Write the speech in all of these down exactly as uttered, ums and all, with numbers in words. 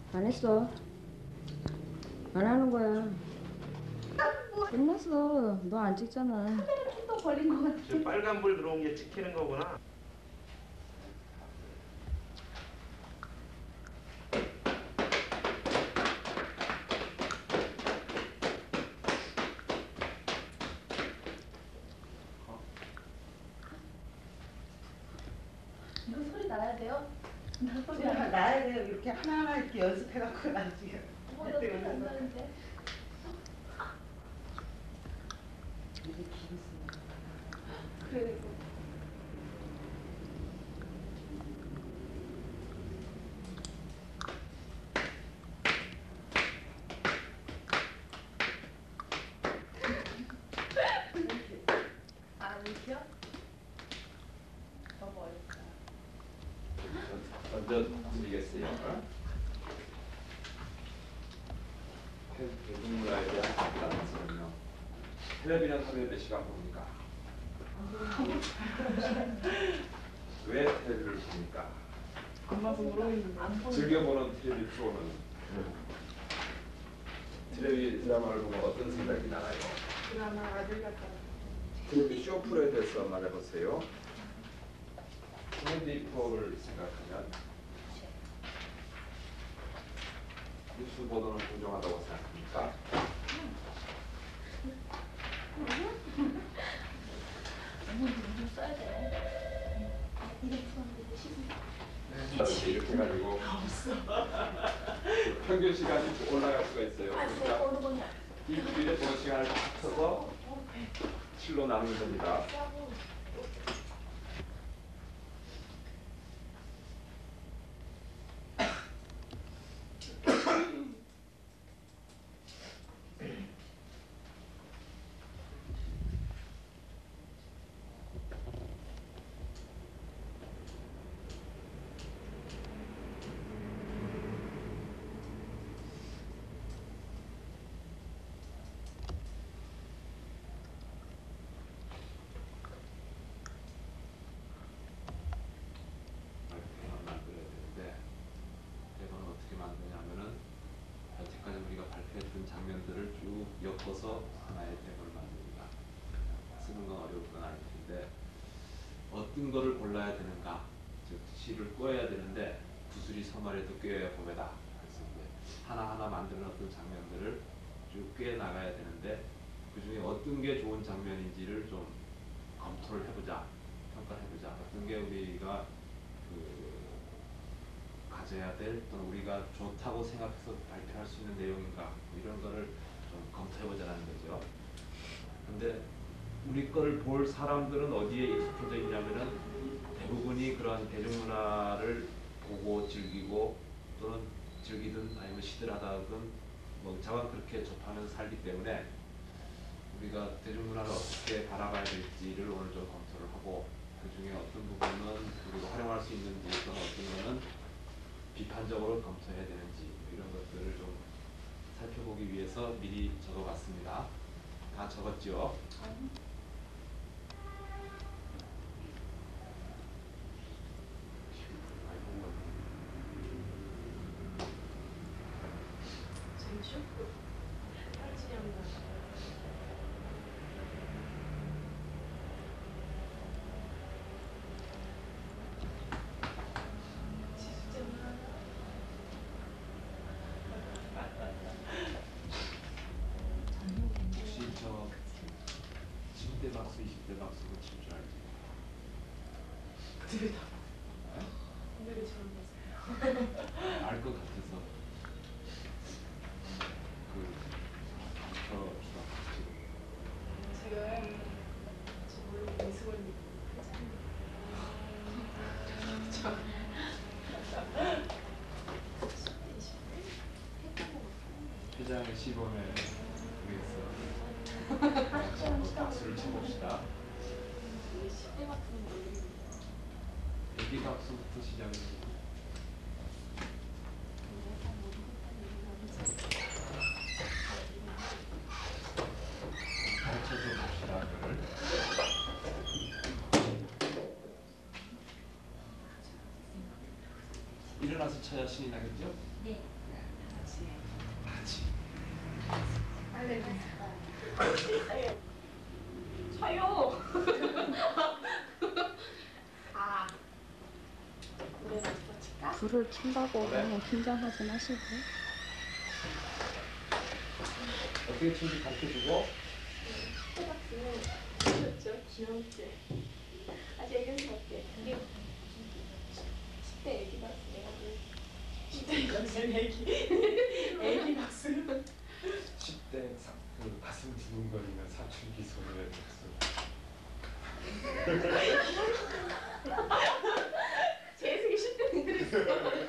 안 했어. 안 하는 거야. 끝났어. 너 안 찍잖아. 또 걸린 거 같아. 지금 빨간불 들어온 게 찍히는 거구나. 이거 소리 나야 돼요? 나 소리 소리가 안 나. 나야 돼요. 이렇게 하나하나 이렇게 연습해갖고 나 지금. 어, 나 소리 안 나는데. 이게 길었어. 그래. 아, 이렇게요? 너무 어렵다. 먼저 드리겠어요. 대중문화에 대한 간단한 설명. 텔레비전 하루에 몇 시간 봅니까? 왜 텔레비를 봅니까? 즐겨보는 텔레비 프로는 텔레비 드라마를 보면 어떤 생각이 나나요? 드라마 아들 같다. 텔레비 쇼 프로에 대해서 말해보세요. 코미디 프로를 생각하면 뉴스 보도는 공정하다고 생각합니까? 좀 써야 돼. 이렇게 이렇게 해가지고 평균 시간이 좀 올라갈 수가 있어요. 그러니까 일주일에 보는 시간을 합쳐서 칠로 나누면 됩니다. 대본을 만들어야 되는데 대본을 어떻게 만드냐면은 여태까지 우리가 발표했던 장면들을 쭉 엮어서 하나의 대본을 만듭니다. 쓰는 건 어려울 건 아닐 텐데 어떤 거를 골라야 되는가, 즉 시를 꿰야 되는데 구슬이 서말에도 꿰어야 봄에다. 그래서 이제 하나하나 만드는 어떤 장면들을 쭉 꿰 나가야 되는데 그 중에 어떤 게 좋은 장면인지를 좀 검토를 해보자, 평가를 해보자. 어떤 게 우리가 그 가져야 될 또는 우리가 좋다고 생각해서 발표할 수 있는 내용인가, 뭐 이런 거를 좀 검토해보자는 거죠. 근데 우리 거를 볼 사람들은 어디에 익숙해져 있냐면은 대부분이 그런 대중문화를 보고 즐기고 또는 즐기든 아니면 시들하다든 뭐 자관 그렇게 접하면서 살기 때문에 우리가 대중문화를 어떻게 바라봐야 될지를 오늘 좀 검토를 하고 그 중에 어떤 부분은 우리가 활용할 수 있는지 또는 어떤 거는 비판적으로 검토해야 되는지 이런 것들을 좀 살펴보기 위해서 미리 적어봤습니다. 다 적었죠? 제일 쉽고 빨치량가. 혹시 저 십 대 박수, 이십 대 박수로 칠 줄 알지? 그들이 다. 그들이 처음 봤어요. 알 것 같아서 그 저 지금 제가 지금 모르고 미스걸리 회장의 시범에 위해서 한번 박수를 쳐봅시다. 십 대 같은 거 애기 박수부터 시작입니다. 가르쳐줘 봅시다. 그를. 일어나서 쳐야 신이 나겠죠? 네. 네. 쳐요. 아. 노래 먼저 칠까? 불을 킨다고 너무 긴장하지 마시고. 어떻게 치는지 가르쳐주고 호박스는 귀엽죠? 귀엽게. 아주 애견스럽게. 이게 십 대 애기 박스 내가 그 십 대 이거는 애기. 애기 박스. 십 대 사, 그 가슴 두근거리는 사춘기 소리를 듣고 재숙이 십 대는 그랬어.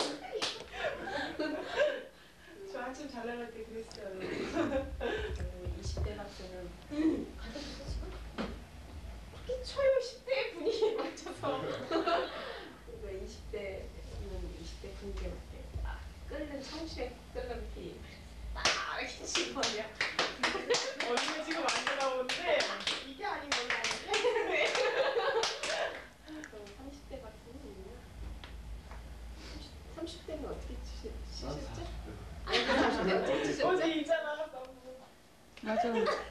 저 한참 잘 나갈 때 그랬어요. 이십 대 박스는 가져줬어 지금? 그렇게 쳐요. 십 대 분위기에 맞춰서. 그러니까 이십 대는 이십 대 분위기에 맞게 딱 끓는 청춘의 끓는 피. 딱 이렇게 집어넣어. 언니가 지금 안 나오는데 이게 아닌 걸로 아는데. 그럼 삼십 대 박스는 있나? 삼십 대는 어떻게 치시, 난 치셨죠? 사십 대. 아니 삼십 대 어떻게 치셨죠? 어제 있잖아. 맞아.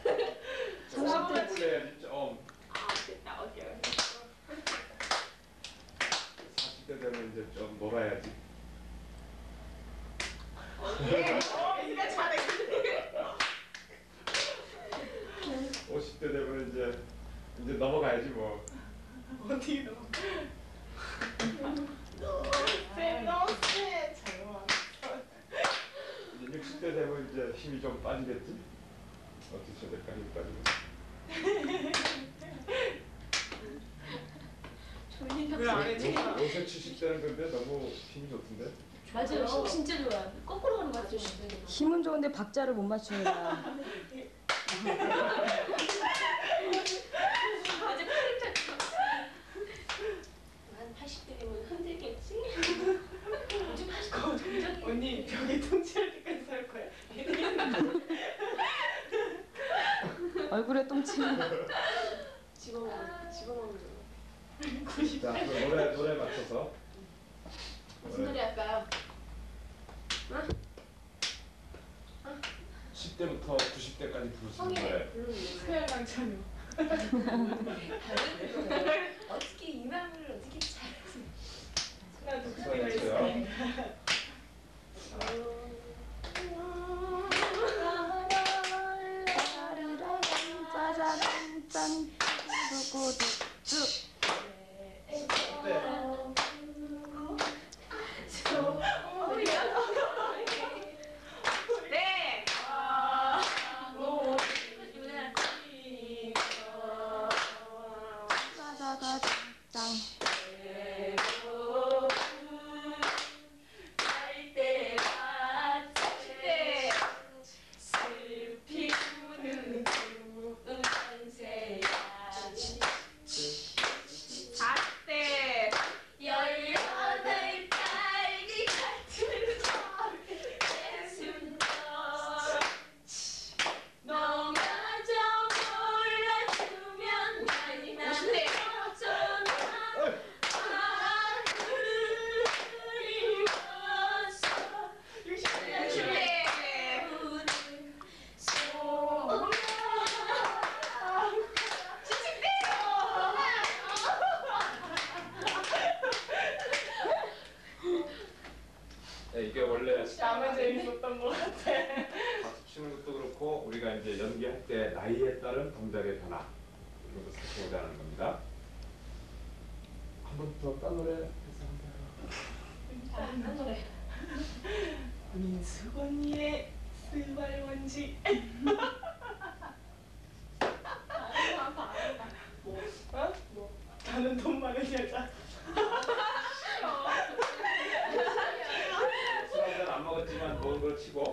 삼십 대 해야지 좀. 아 됐다. 오케이 오케이. 사십 대 되면 이제 좀 놀아야지. 예. 어, 이가 잘해. 오십 대 되면 이제 이제 넘어가야지 뭐. 어디 너? 쌤 너무 쎄. 잘 먹었어. 이제 육십 대 되면 이제 힘이 좀 빠지겠지? 어떻게 해야 될까 힘이 빠지고. 왜안 해? 요새 칠십 대는 근데 너무 힘이 좋던데? 맞아요. 힘 진짜 좋아요. 거꾸로 가는 거 같아요. 힘은 좋은데 박자를 못 맞추는 거야. 맞아. 팔을 잡고. 한 팔십 대면 흔들겠지? 요즘 팔십 대 점점 언니 벽에 통치할 때까지 살 거야. 얼굴에 똥침. 집어먹는 집어먹는 거. 자, 그럼 노래 노래 맞춰서. 무슨 노래 할까요? 십 대부터 구십 대까지 부를 수 있는 성에 노래. 부르는 노래. 서양강 찬요. 어떻게 이 마음을 어떻게 잘? 나 독수리가 수고하셨어요. 있으니까. 짜자잔 짠. 두구두둑. 네. 짜자잔 짠. 때 열여덟 딸기 같은 내 숨도 너마저 몰라주면 많이 나눠줘나 그리워서 육십 대. 때우는 소녀 네, 이게 원래 나만 재밌었던 것 같아. 박수 치는 것도 그렇고 우리가 이제 연기할 때 나이에 따른 동작의 변화 이런 거 살펴보자는 겁니다. 한 번 더 딴 노래 해서 한번 딴 노래 민숙 언니의 스발원지. 뭐? 어? 뭐? 나는 돈 많은 여자. 술 한 잔 안 먹었지만 먹은 걸 치고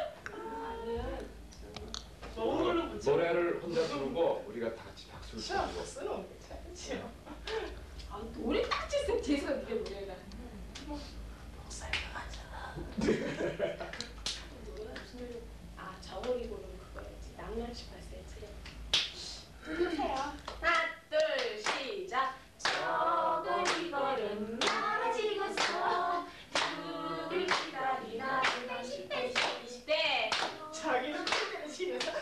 먹은 걸로 붙여. 노래를 혼자 부르고 우리가 다 같이 박수를 치아 치고 쓰는 괜찮지요. 아 노래 딱 쳤으면 재수가 느껴 노래가 아 저번이 고른 그거였지 낭만 십팔 세 해요. 하나 둘 시작 저걸 이거는 나아지고서 누굴 기다리나 이십 대 이십 대 자기는 팬들을 싫어서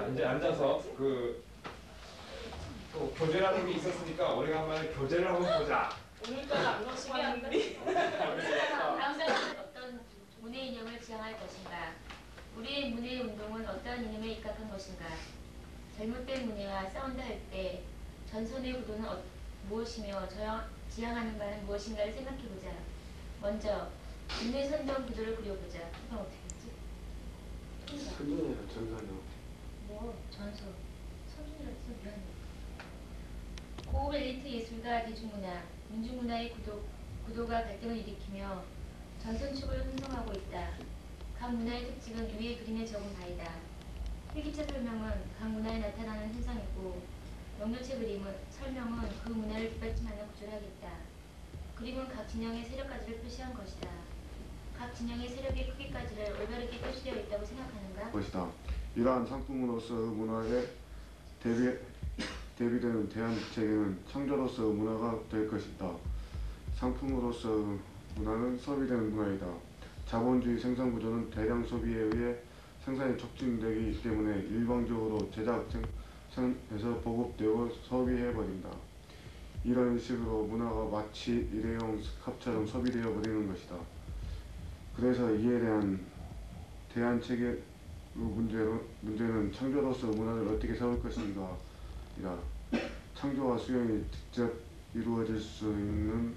자, 이제 앉아서 그 또 교재라는 게 있었으니까 오래간만에 교재를 한번 보자. 오늘따라 안 나오시면 다음 사람은 어떤 문의 이념을 지향할 것인가? 우리의 문의 운동은 어떠한 이념에 입각한 것인가? 잘못된 문의와 싸운다 할 때 전선의 구도는 어, 무엇이며 저양, 지향하는 바는 무엇인가를 생각해보자. 먼저 문의 선정 구도를 그려보자. 그럼 어떻게 했지? 선전이나 전선이요. 뭐 전서 선준이라 해서 미안해. 고급 엘리트 예술가 대중문화, 민중문화의 구도, 구도가 갈등을 일으키며 전선축을 형성하고 있다. 각 문화의 특징은 위의 그림에 적은 바이다. 필기체 설명은 각 문화에 나타나는 현상이고 명료체 그림은 설명은 그 문화를 뒷받침하는 구조를 하겠다. 그림은 각 진영의 세력가지를 표시한 것이다. 각 진영의 세력의 크기까지를 올바르게 표시되어 있다고 생각하는가? 것이다. 이러한 상품으로서 문화에 대비, 대비되는 대안체계는 창조로서 문화가 될 것이다. 상품으로서 문화는 소비되는 문화이다. 자본주의 생산구조는 대량 소비에 의해 생산이 촉진되기 때문에 일방적으로 제작, 생산해서 보급되고 소비해버린다. 이런 식으로 문화가 마치 일회용 스캅처럼 소비되어 버리는 것이다. 그래서 이에 대한 대안체계 문제로, 문제는 창조로서 문화를 어떻게 세울 것인가 이다. 창조와 수용이 직접 이루어질 수 있는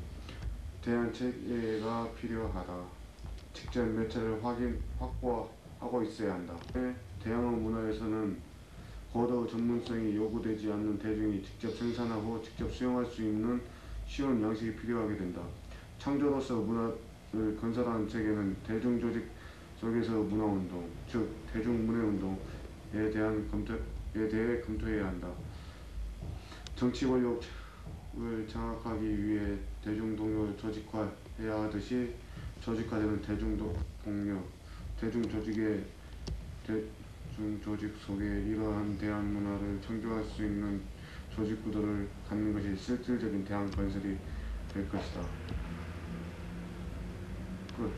대안체계가 필요하다. 직접 매체를 확인, 확보하고 있어야 한다. 대항원 문화에서는 고도 전문성이 요구되지 않는 대중이 직접 생산하고 직접 수용할 수 있는 쉬운 양식이 필요하게 된다. 창조로서 문화를 건설하는 체계는 대중조직 속에서 문화운동, 즉 대중문화운동에 대한 검토에 대해 검토해야 한다. 정치권력을 장악하기 위해 대중동력을 조직화해야 하듯이 조직화되는 대중동력, 대중조직의 대중조직 속에 이러한 대한문화를 창조할 수 있는 조직구도를 갖는 것이 실질적인 대한 건설이 될 것이다. 끝.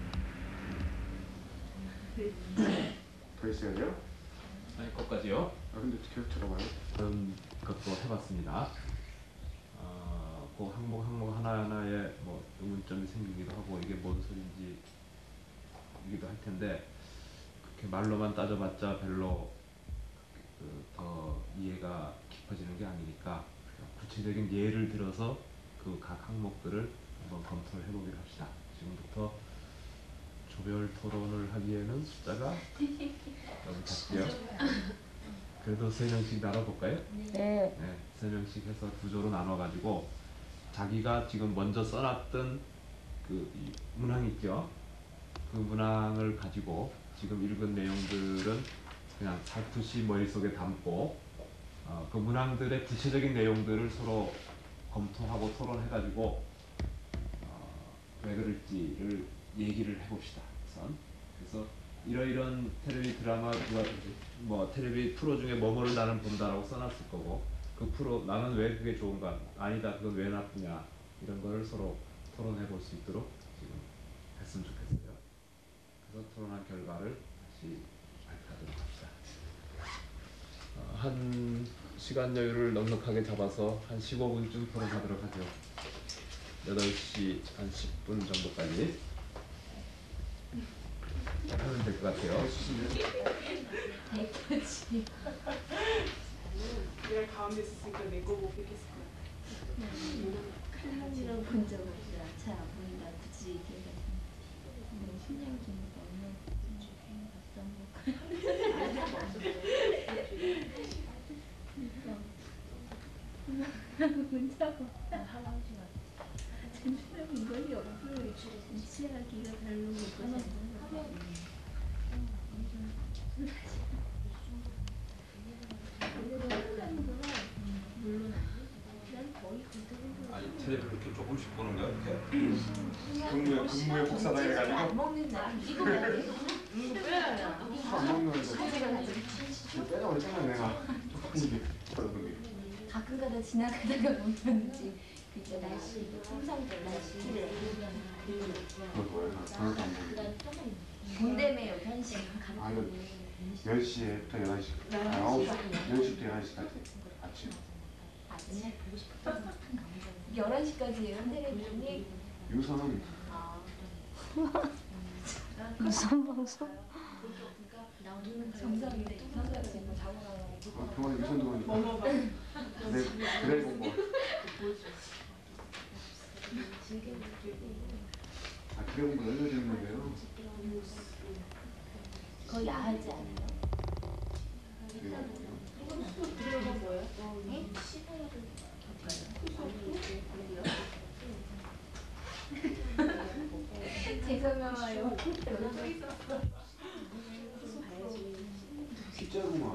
더 있어야 돼요? 아니, 거기까지요. 아 근데 계속 들어가요? 그런 것도 해봤습니다. 어, 그 항목 항목 하나하나에 뭐 의문점이 생기기도 하고 이게 뭔 소리인지 이기도 할 텐데 그렇게 말로만 따져봤자 별로 그 더 이해가 깊어지는 게 아니니까 구체적인 예를 들어서 그 각 항목들을 한번 검토를 해보기로 합시다. 지금부터 조별 토론을 하기에는 숫자가 너무 작고요. 그래도 세 명씩 나눠볼까요? 네. 네, 세 명씩 해서 두 조로 나눠가지고 자기가 지금 먼저 써놨던 그 이 문항 있죠? 그 문항을 가지고 지금 읽은 내용들은 그냥 살풋이 머릿속에 담고 어, 그 문항들의 구체적인 내용들을 서로 검토하고 토론해가지고 어, 왜 그럴지를 얘기를 해봅시다. 우선. 그래서 이러이런 텔레비 드라마 뭐 텔레비 프로 중에 뭐뭐를 나는 본다라고 써놨을 거고 그 프로 나는 왜 그게 좋은가 아니다 그건 왜 나쁘냐 이런 거를 서로 토론해 볼 수 있도록 지금 했으면 좋겠어요. 그래서 토론한 결과를 다시 발표하도록 합시다. 어, 한 시간 여유를 넉넉하게 잡아서 한 십오 분쯤 토론하도록 하죠. 여덟 시 한 십 분 정도까지 하면 될 것 같아요. 예쁘지. 내가 가운데 있었으니까 내 거 보고 겠을 거야. 칼럼이라고 본 적 없어. 잘 안 보인다. 굳이 얘기해서. 신장 좀 넣으면 문자고 할아버지 같아. 젠틀한 인간이 없어요. 취하기가 별로 못하는 물론 난 거의 그대로 아니 텔레비를 이렇게 조금씩 보는 거야 이렇게? 근무에 근무에 복사다 해가지고? 안 먹는 날 이거 왜 안 해? 이거 빼야야. 안 먹는데 빼자고 했잖아 내가. 조금 가끔가다 지나가다가 보면지 그때 날씨 항상들 날씨를 그걸 뭐야? 하나도 안 먹는데. 본대매요 현실. 아 이거 열 시에부터 열한 시, 아, 아홉 시, 열 시부터 열한 시까지 아침. 맨날 보고 싶었던 열한 시까지예요. 현대레인이 유선 무슨 방송? 나오는 정상인데 정상에서 지금 자고 나가고 아, 병원에 유선 들어오니까 그래 그래 공부. 아 그래 공부 열려 있는 거예요? 거의 나하지 않아요? 그래가 뭐예요? 네? 죄송해요. 진짜구만.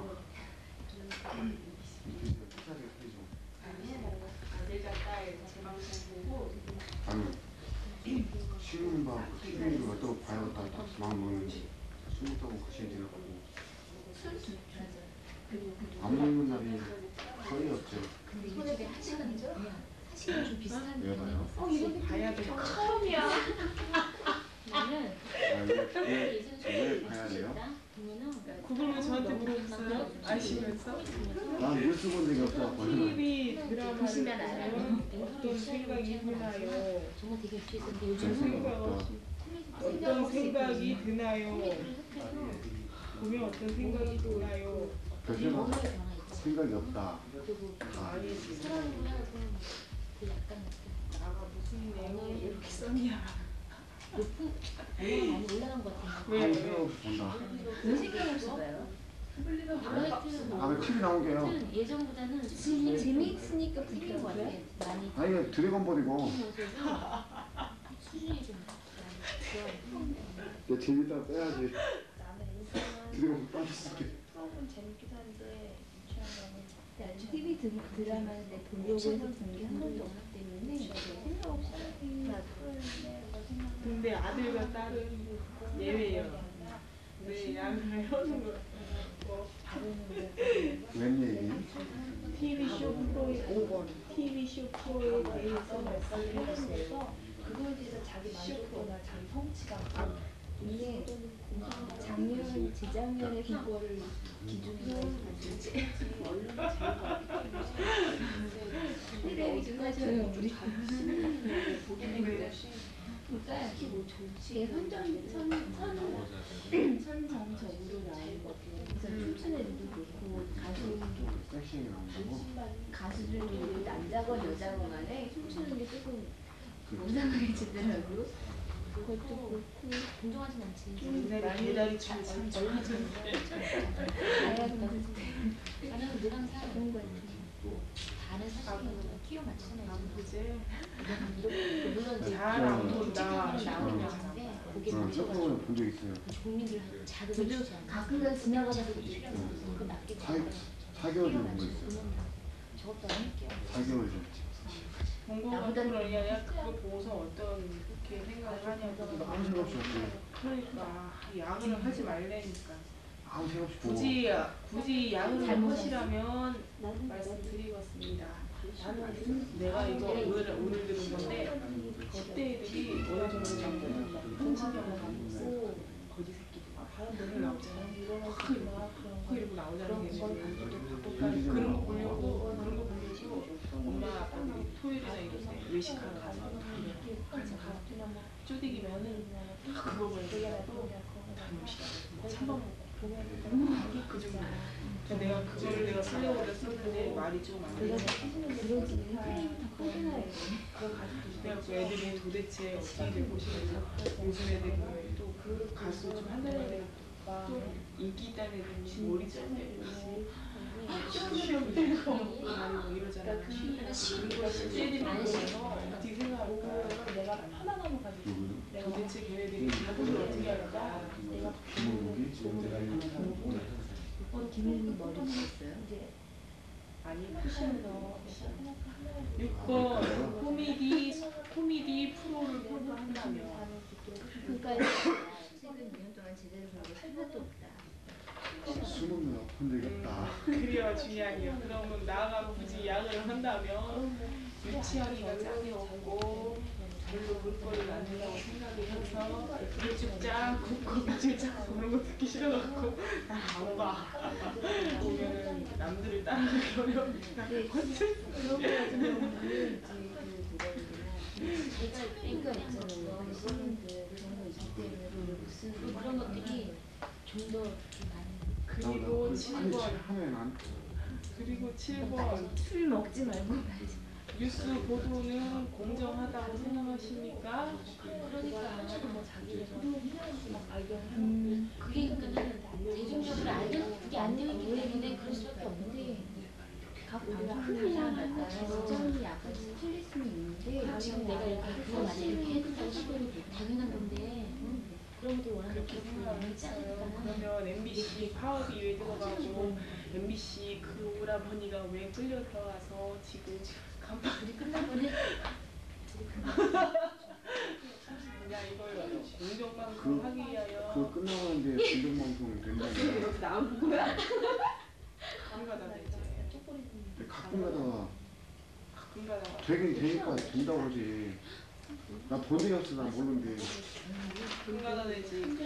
아들과 딸 재방송 보고 아니 쉬는 밤 티비를 어떤 봐야 다 마음 먹는지 술 먹다고 거시에 지나가고 안 먹는 날이 거의 없죠. 손에 한 시간이죠? 한 시간 좀 비슷한 왜 봐요? 어 이거 봐야 돼. 처음이야. 나는 왜, 왜 봐야 돼요? 그걸 왜 저한테 물어봤어요? 아시면서? 난 뉴스 본 적이 없어갖고 티비 드라마를 보시면 알아요. 보면 어떤 생각이 드나요? 정말 되게 유치했는데 별 요즘 생각 없다. 어떤 생각이 드나요? 보면 어떤 생각이 드나요? 별 생각 생각이 없다. 그리고 아, 아니지. 사랑을 하고 그 약간 나가 무슨 내용을 이렇게 썼냐? 높은 얼마나 많이 올라간 것 같아요. 아무 생각 없이 본다. 왜 생각 없이 봐요? 하여튼 아, 왜 티비 나온 게요? 하여튼 예전보다는 재미, 재미있으니까 풀린 것 같아. 많이 아, 이게 드래곤볼이고. 수준이 좀 많이 내 재밌다 빼야지. 나는 일단은 드래곤볼 빠졌을게. 수업은 재밌긴 한데 유치한 티비 드, 드라마를 내 보려고 해서 본 게 한 번도 없기 때문에 생각 없이 거는 프로인데 뭐 생각을 근데 아들과 딸은 예외예요. 왜 양을 하는 거? 뭐 웬 얘기? 티비쇼 프로에 오 번 티비쇼 프로에 대해서 말씀을 해주세요. 그거에 대해서 자기 만족도나 자기 성취감 이게 작년, 재작년에 그거를 기준으로 해서 언론이 제일 근데 요즘까지는 우리 보기는 것이 그러니까 이게 선정, 선, 선, 선정적으로 나온 것 같아요. 그래서 춤추는 애들도 그렇고 가수, 섹시하게 나온다고? 가수들도 그렇고 남자건 여자건 간에 춤추는 게 조금 이상해지더라고. 그것도 그렇고 공정하진 않지. 옛날에 개다리 춤 참 좋아하셨는데 다양한 나는 늘상 사는 거 다른 사실은 끼워 맞추잖아요. 그제 물론 이제 잘 안 본다. 나오는 건데 거기에 응, 맞춰가지고 조금은 본 적 있어요. 국민들 자극을 주지 않아. 가끔가다 지나가다가 그 맞게 사, 사 개월 전에 본 적 있어요. 저것도 안 할게요. 사 개월 전. 공부가 그러냐 그거 보고서 어떤 그렇게 생각을 하냐고. 아무 생각 없이 봤지. 그러니까 야근을 하지 말라니까. 아무 생각 없이 보고. 굳이 굳이 야근을 잘못 하시라면 말씀드리겠습니다. 나는 내가 이거 오늘 오늘 들은 건데 그때 애들이 어느 정도 정도는 편집영화 하고 거지 새끼들 오늘 나오잖아. 코 이러고 나오잖아. 걔네들. 그런 거 보려고 그런 거 보려고 엄마 아빠들이 토요일이나 이럴 때 외식하러 가서 가서 쪼디기면은 다 그거 보려고 다 음식 참아먹고 그 정도. 내가 그걸 내가 쓰려고 그랬었는데 말이 좀 안 돼. 그러지. 프레임 다 꺼내놔야 돼. 그래갖고 애들이 도대체 어떻게 되고 싶어서 요즘 애들이 또 그 가수 좀 한다는 애들 또 인기 있다는 애들이 머리 짧네. 시험 내고 뭐 이러잖아. 그리고 애들이 보면서 어떻게 생각할까. 내가 하나만 가지고 누구요? 도대체 걔네들이 자극을 어떻게 할까. 내가 김은국이? 어, 김윤 머리 했어요? 이제 아니 푸시면서 육 번 코미디 코미디 프로를 평가한다며. 그러니까 최근 이 년 동안 제대로 본 게 하나도 없다. 숨은 면 아픈 적 없다. 그래야 중요하니요. 그러면 나가 굳이 야근을 한다면 유치하기가 짝이 없고 별로 볼거리가 안 된다고 생각이 해서 일찍장 굽고 일찍장 보는 거 듣기 싫어갖고 안 봐. 보면은 남들을 따라가기 어려우니까 어쩔 수 그런 거 같은 경우는 제가 그러니까 있잖아요. 시민들 그런 거 있기 때문에 그리고 쓰는 그런 것들이 좀 더 많이 그리고 칠 번 하면 안 그리고 칠 번 술 먹지 말고 뉴스 보도는 공정하다고 생각하십니까? 그러니까 뭐 자기네가 음, 그게 그러니까는 대중적으로 알려 그게 안 되어 있기 때문에 그럴 수밖에 없는데 각 방송마다 지점이 약간 틀릴 수는 있는데 지금 내가 이렇게 그거 맞아 이렇게 해준다고 싶으면 당연한 건데 그런 것들 원하는 그렇게 있지 않을까. 생각했어요. 그러면 엠비씨 파업이 왜 들어가고 엠비씨 그 오라버니가 왜 끌려 들어가서 지금 간판이 끝나버려. 그냥 이걸 공정방송 하기 위하여 그거 끝나가는데 공정방송 된다니까. 이렇게 나온 거야? 가끔가다 되지. 근데 가끔가다가 가끔가다가 되긴 되니까 된다고 그러지. 나 본 적이 없어. 난 모르는데. 가끔가다 되지.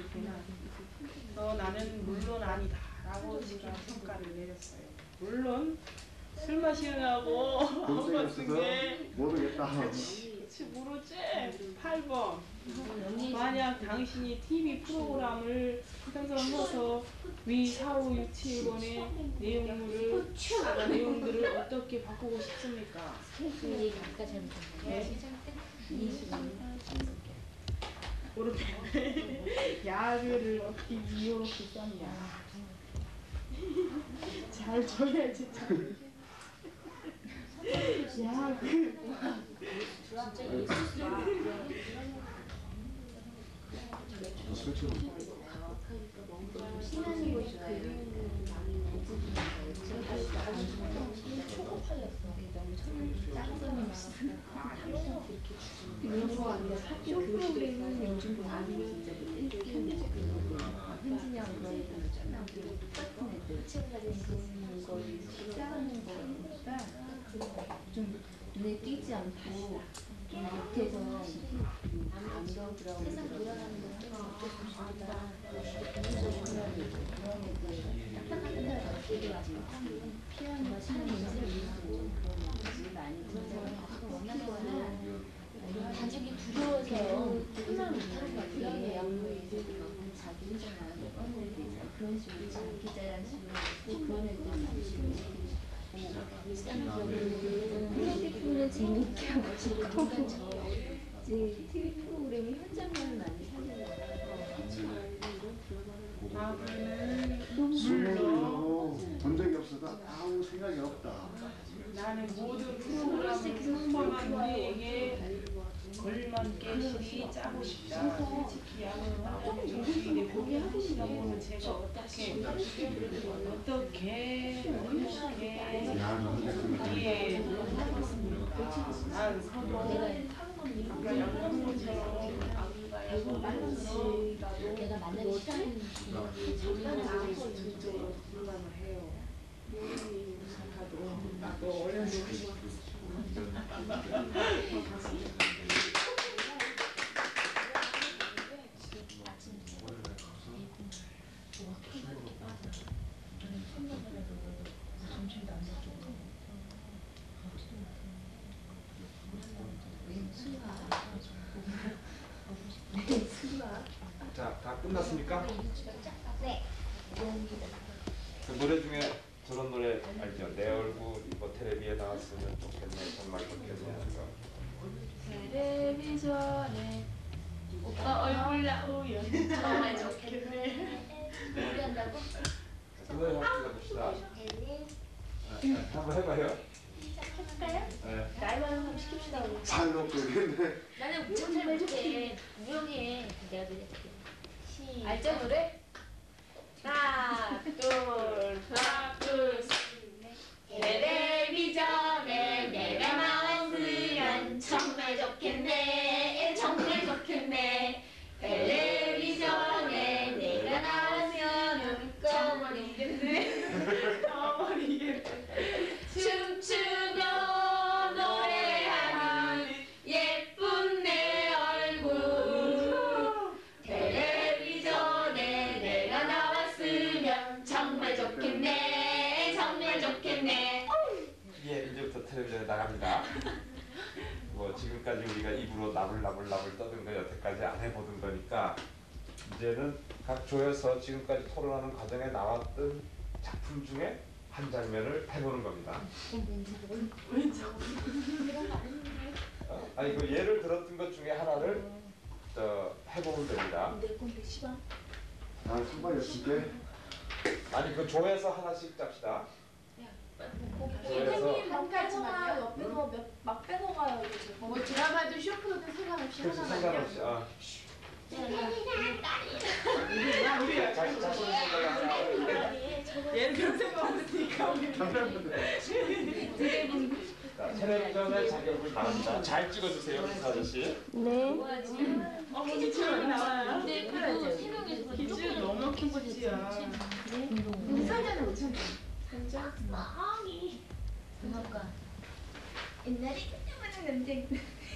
너 나는 물론 아니다 라고 지금 평가를 내렸어요. 물론 술 마시느라고 본 적이 한번 쓴 없어서 게 모르겠다. 그치 모르지? 팔 번 만약 당신이 티비 프로그램을 생성해서 위 사오 육 칠 번의 내용물을 내용들을 어떻게 바꾸고 싶습니까? 그 얘기 아까 잘못했네. 그렇게 야를 어떻게 이렇게 썼냐? 잘 줘야지. 야, 그 그렇죠. 신나는 곳이 좋아요. 이런 거 아니라 학교 프로그램은 요즘 많이 진짜 현진이랑 그런 애들 있잖아. 똑같은 애들 그런 걸 짜는 거니까 좀 눈에 띄지 않고 밑에서 안경들하고 세상 돌아가는 거 어쩔 수 없으니까 그런 애들 딱딱한 데가 피하는 신나는 연습을 그런 많이 들어서 원하거나 자식이 두려워서 큰말 못하는 것 같아. 자기 혼자 나가는 애들 있어. 그런 식으로 장기자랑 식으로 그런 애들 많이 지금 핸드폰을 재밌게 하고 싶고 이제 티비 프로그램이 현장만 많이 하는 아, 그러면 물론 본 적이 없어서 아무 생각이 없다. 나는 모든 프로그램을 홍보한 우리에게 걸맞게 실이 짜고 싶다. 솔직히 우리 보게 하시다 보면 제가 어떻게 어떻게 어떻게 야, 너 근데 예, 난 서도 아까 양념처럼 아기가 말없이 내가 만나기 싫어하는 장난을 안 하고 전적으로 불가능해요. 나도 어려서 자, 다 끝났습니까? 네. 그 노래 중에 저런 노래 알죠? 내 얼굴 이거 텔레비에 나왔으면 좋겠네, 정말 좋겠네 하는 거. 텔레비전에 오빠 얼굴 나오면 정말 좋겠네. 노래한다고? 그 노래 한번 불러봅시다. 네, 한번 해봐요. 시작해볼까요? 네. 나이만 한번 시킵시다 우리. 살로 끄겠네. 나는 무척 잘 해줄게. 무용해. 내가 노래할게. 시. 알죠 노래? 하나, 둘, 하나, 둘, 셋. 텔레비전에 내가 나왔으면 정말 좋겠네. 정말 좋겠네. 텔레비전에 내가 나왔으면 꺼버리겠네. 꺼버리겠네. 춤추며 노래하는 예쁜 나갑니다. 뭐 지금까지 우리가 입으로 나불나불나불 떠든 거 여태까지 안 해보던 거니까 이제는 각 조에서 지금까지 토론하는 과정에 나왔던 작품 중에 한 장면을 해보는 겁니다. 어? 아니 그 예를 들었던 것 중에 하나를 저 해보면 됩니다. 난 선발이었을게. 아니 그 조에서 하나씩 짭시다. 조에서 선생님 막 빼놓아요. 옆에서 몇, 막 빼놓아요. 이제 뭐 드라마든 쇼프든 상관없이 그래서 하나만요. 상관없이 아. 우리 자신 자신 생각하자. 얘는 그런 생각 없으니까 자, 텔레비전의 자격을 말합니다. 잘 찍어주세요, 기사 아저씨. 어, 기출이 나와요. 네, 그리고 세 명이서 기출 너무 큰 거지야. 우리 선자는 오천 점. 음악가. 옛날에 그때만은 남자.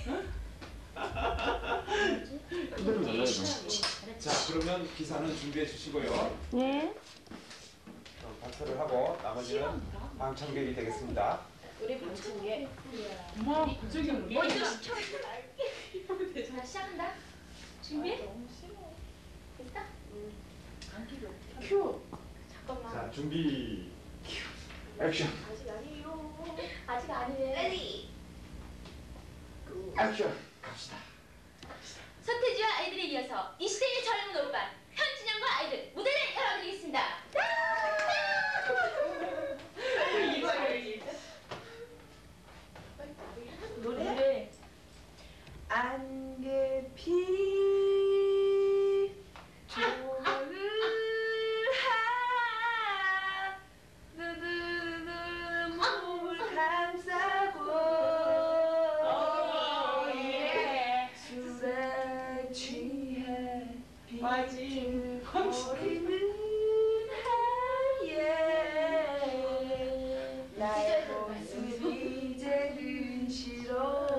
그대로 잘라야 돼. 자, 그러면 기사는 준비해 주시고요. 네. 발표를 하고 나머지는 방청객이 되겠습니다. 우리 방청객. 엄마 저기 먼저 시켜. 자, 시작한다. 준비? 됐어? 큐. 잠깐만. 자, 준비. 액션. 아직 아니에요. 아직 아니네. 레디. 액션. 서태지와 아이들에 이어서 이 시대의 젊은 오빠 현진영과 아이들 무대를 열어드리겠습니다. 노래. 안개피 조명을 하 누누누 몸을 감싸고 술에 취해 비친 거리는 하얘 나의 모습이 이제는 싫어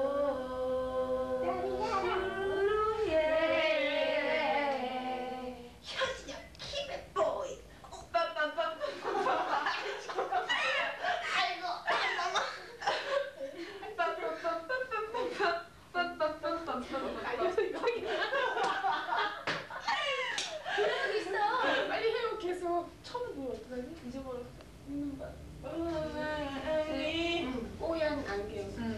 현진영 키베보이 오빠빠빠빠빠빠 아이고 그러고 있어. 빨리 해요 계속 처음 보여 어떡하지? 잊어버렸어 뽀얀 안경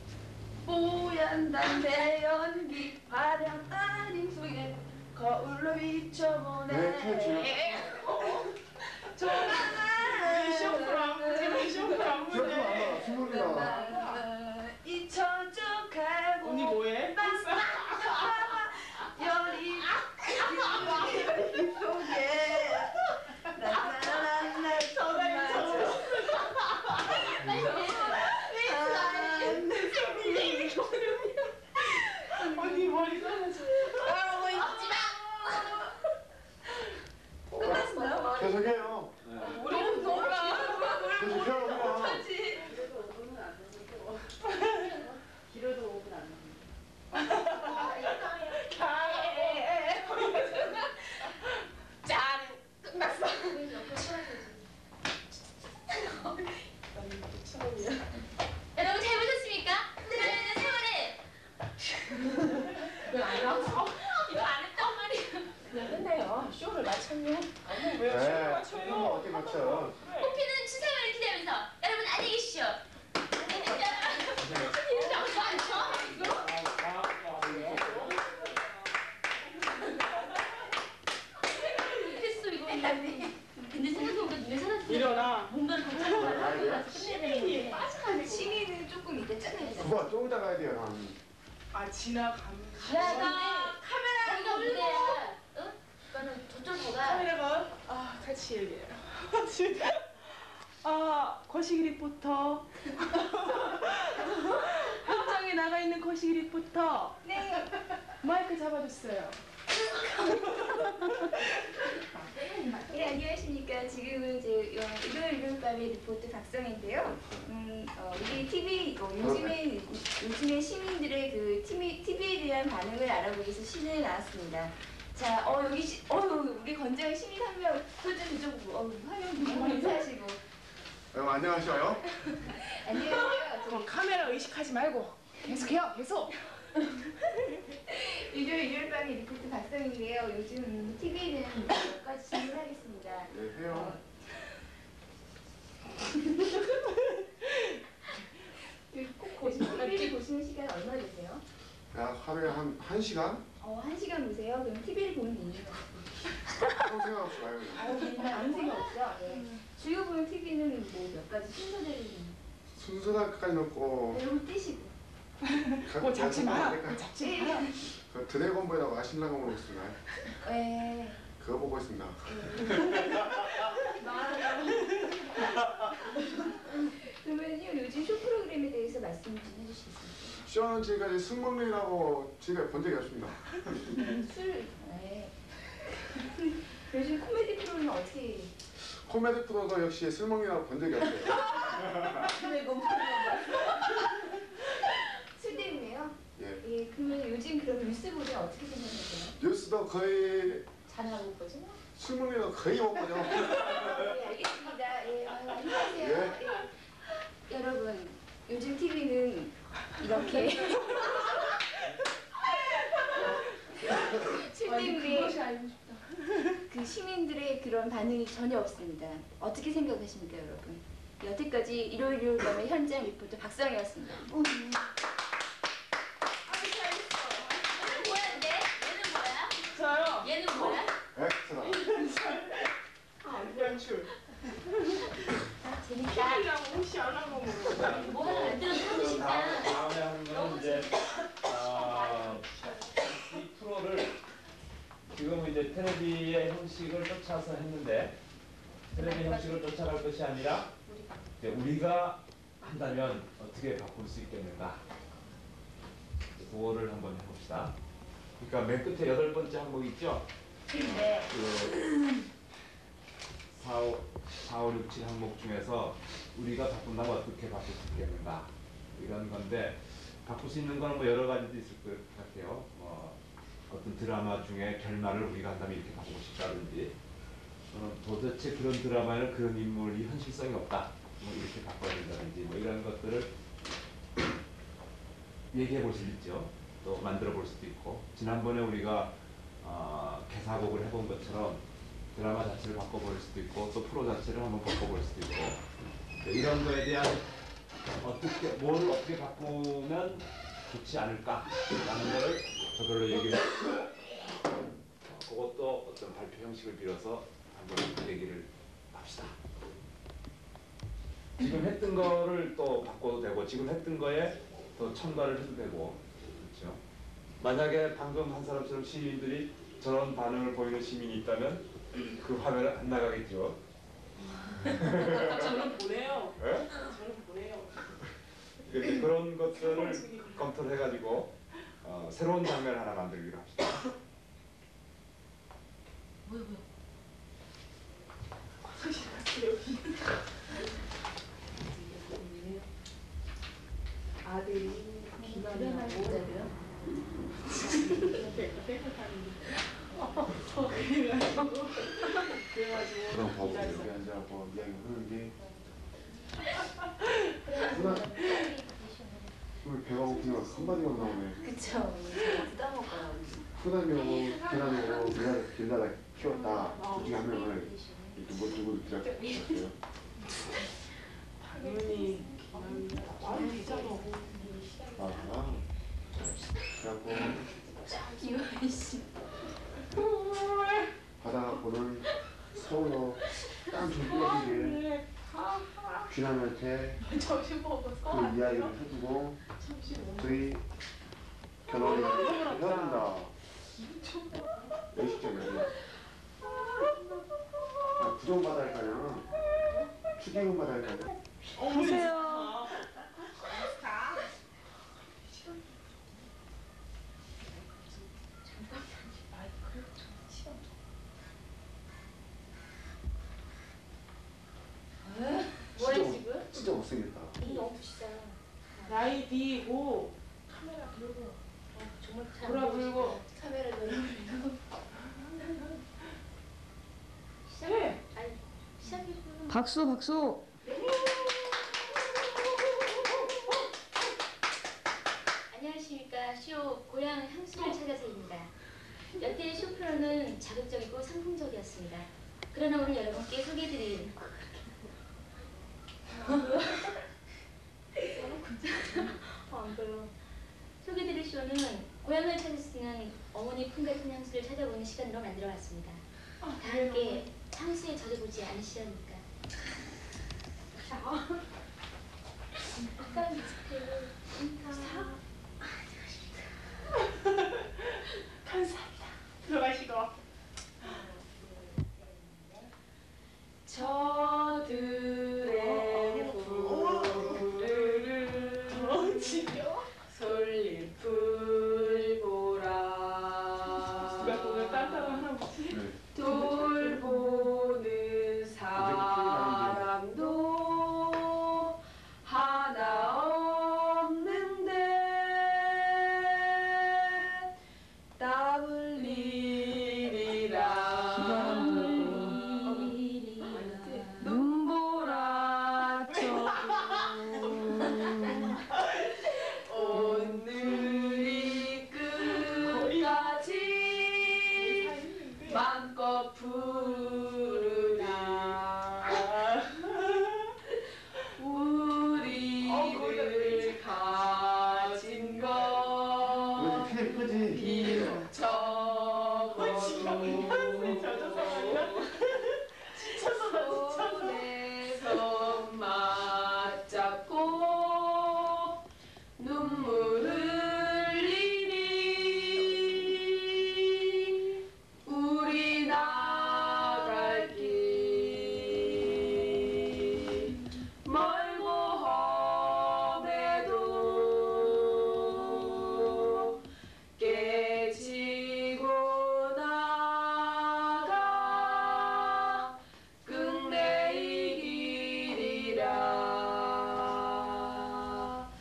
뽀얀 담배 연기 화려한 아림 속에 거울로 비춰보네 네, 펼쳐요. 조만간 쇼프 안무지 쇼프 안무지. 저도 아마 스물이나. 잊혀져 가고 언니 뭐해? 열이 열이 속에 나나나나 정말 언니 머리 잘라줘. 끝났어요? 계속해요. 우리는 놀아 계속해요. 그냥. 못하지 길어도 오 분 안 남았어. 짠 끝났어 여러분 잘 보셨습니까? 흔들어내는 세월을. 왜안 나왔어? 이거 안 했단 말이야. 그냥 끝내요 쇼를 마쳤냐? 아니 왜 네. 춤을 맞춰요? 어떻게 맞춰? 뽑히는 추상을 기대하면서 여러분 안녕히 계십시오. 이렇게 하면서 안 쳐? 이거? 됐어 이거. 근데 생각해보니까 눈에 사라졌어. 일어나. 뭔가를 걱정하고 와서 끝내야 되는데. 빠져가는 시기는 조금 이따 짜내자 그거 좀 이따 가야 돼요. 난. 아 지나가면. 야, 나 카메라 이거 무대야. 응? 그거는 저쪽 보가. 카메라가 아 같이 얘기해요. 진짜. 아 거시기 리포터. 현장에 나가 있는 거시기 리포터. 네 마이크 잡아줬어요. 네, 안녕하십니까. 지금은 이제 어, 일요일 일요일 밤의 리포트 박성인데요. 음, 어, 우리 티비 어, 요즘에 요즘에 시민들의 그 티비, 티비에 대한 반응을 알아보기 위해서 시내에 나왔습니다. 자, 어 여기 시, 어 우리 건장 시민 한 명 소좀 좀 어, 화면 보고 인사하시고. 어, 안녕하셔요. 안녕하세요. 그 카메라 의식하지 말고 계속해요. 계속. 일요일 일요일 밤의 리포트 박성인데요. 요즘 티비는 몇 가지 질문하겠습니다. 네, 해요. 꼭 보시는 티비를 보시는 시간 얼마 되세요? 약 하루에 한, 한 시간? 어, 한 시간 보세요. 그럼 티비를 보는 이유가 아무 생각 없이 봐요. 그냥. 아무 아무 생각 없죠? 네. 주요 보는 티비는 뭐 몇 가지 순서대로 순서까지 넣고 여러분 띄시고 그거 잡지 마. 그거 잡지 마. 그 드래곤볼이라고 아실라고 모르겠습니다 네. 그거 보고 있습니다. 그러면요 요즘 쇼 프로그램에 대해서 말씀 좀 해주시겠어요? 쇼는 지금까지 술 먹느라고 지금까지 본 적이 없습니다. 술. 네. 요즘 코미디 프로는 어떻게? 코미디 프로도 역시 술 먹느라고 본 적이 없어요. 술 때문에요? 예. 예. 그러면 요즘 그럼 뉴스 보면 어떻게 생각하세요? 뉴스도 거의 자랑하고 보죠? 술 먹느라고 거의 못 보죠. 네, 알겠습니다. 예, 아유, 안녕하세요. 예. 여러분, 요즘 티비는 이렇게 술 때문에 그 시민들의 그런 반응이 전혀 없습니다. 어떻게 생각하십니까, 여러분? 여태까지 일요일 일요일 밤의 현장 리포터 박성희였습니다. 뭐야, 근데? 얘는 뭐야? 저요. 얘는 뭐야? 엑스트라. 연출. 아, 재밌다. 춤이랑 혹시 안 하고 모르고. 뭐 하나 만들어서 하고 다음에, 싶다. 다음에 하는 거는 이제 아, 이 프로를 지금 이제 텔레비의 형식을 쫓아서 했는데 텔레비 형식을 쫓아갈 것이 아니라 이제 우리가 한다면 어떻게 바꿀 수 있겠는가 그거를 한번 해봅시다. 그러니까 맨 끝에 여덟 번째 항목 있죠? 네. 그 사, 오, 사, 오, 육, 칠 항목 중에서 우리가 바꾼다면 어떻게 바꿀 수 있겠는가 이런 건데 바꿀 수 있는 거는 뭐 여러 가지도 있을 것 같아요. 뭐 어떤 드라마 중에 결말을 우리가 한다면 이렇게 바꾸고 싶다든지 어, 도대체 그런 드라마에는 그런 인물이 현실성이 없다 뭐 이렇게 바꿔야 된다든지 뭐 이런 것들을 얘기해 볼 수도 있죠. 또 만들어 볼 수도 있고 지난번에 우리가 어, 개사곡을 해본 것처럼 드라마 자체를 바꿔볼 수도 있고 또 프로 자체를 한번 바꿔볼 수도 있고 이런 거에 대한 어떻게 뭘 어떻게 바꾸면 좋지 않을까라는 거를 저절로 얘기를 했고 그것도 어떤 발표 형식을 빌어서 한번 얘기를 합시다. 지금 했던 거를 또 바꿔도 되고 지금 했던 거에 또 첨가를 해도 되고 그렇죠. 만약에 방금 한 사람처럼 시민들이 저런 반응을 보이는 시민이 있다면 그 화면은 안 나가겠죠. 저는 보내요. 예? 저는 보내요. 이렇게 그런 것들을 검토를 해가지고 어, 새로운 장면 하나 만들기로 합시다. 뭐야, 뭐야. 아들이 비만이라고 그래가지고 그럼 바보 여기 앉아서 이야기 하는 게 누나 오늘 배가 고프니까 한마디만 나오네. 그쵸. 부담 먹어요. 후담이하고 계란하고 계란 길다가 키웠다. 둘 중에 한 명을 이렇게 뭐 누구 들었어요? 당연히 말은 되잖아. 아, 그래갖고 기호연 씨. 받아갖고는 서울로 땀 좀 뿌려주게 귀남한테 점심 먹어서 그 이야기를 해주고 저희 결혼을 해야 된다. 몇 시점이야? 아, 부정 받아야 할 거냐? 추징금 받아야 할 거냐? 오세요. 뭐야 진짜 지금? 못- 진짜 못생겼다. 너무 부시다. 나이 뒤고 카메라 들고. 어, 정말 잘 돌아불고. 보시다. 카메라 들고. 해. 아니 시작해주면. 박수 박수. 역대의 쇼프로는 자극적이고 상품적이었습니다. 그러나 오늘 여러분께 소개해드릴 안 보여. 소개해드릴 쇼는 고향을 찾을 수 있는 어머니 품 같은 향수를 찾아보는 시간으로 만들어봤습니다. 다 함께 향수에 젖어보지 않으시렵니까? 약간 비슷해요. 감사합니다. 들어가시고. 저들의 부르르 솔잎 불보라. 누가 보면 딴딴하나 보지? 네. 돌보는 사람도 하나 없는데 땀 흘리리라 눈보라 오늘이 끝까지 맘껏 부르라 우리를 가진 것 왜 끄지? 비록 적어도 손에 손 맞잡고 눈물 흘리니 우리 나갈 길 멀고 험해도 깨지고 나가 끝내 이기리라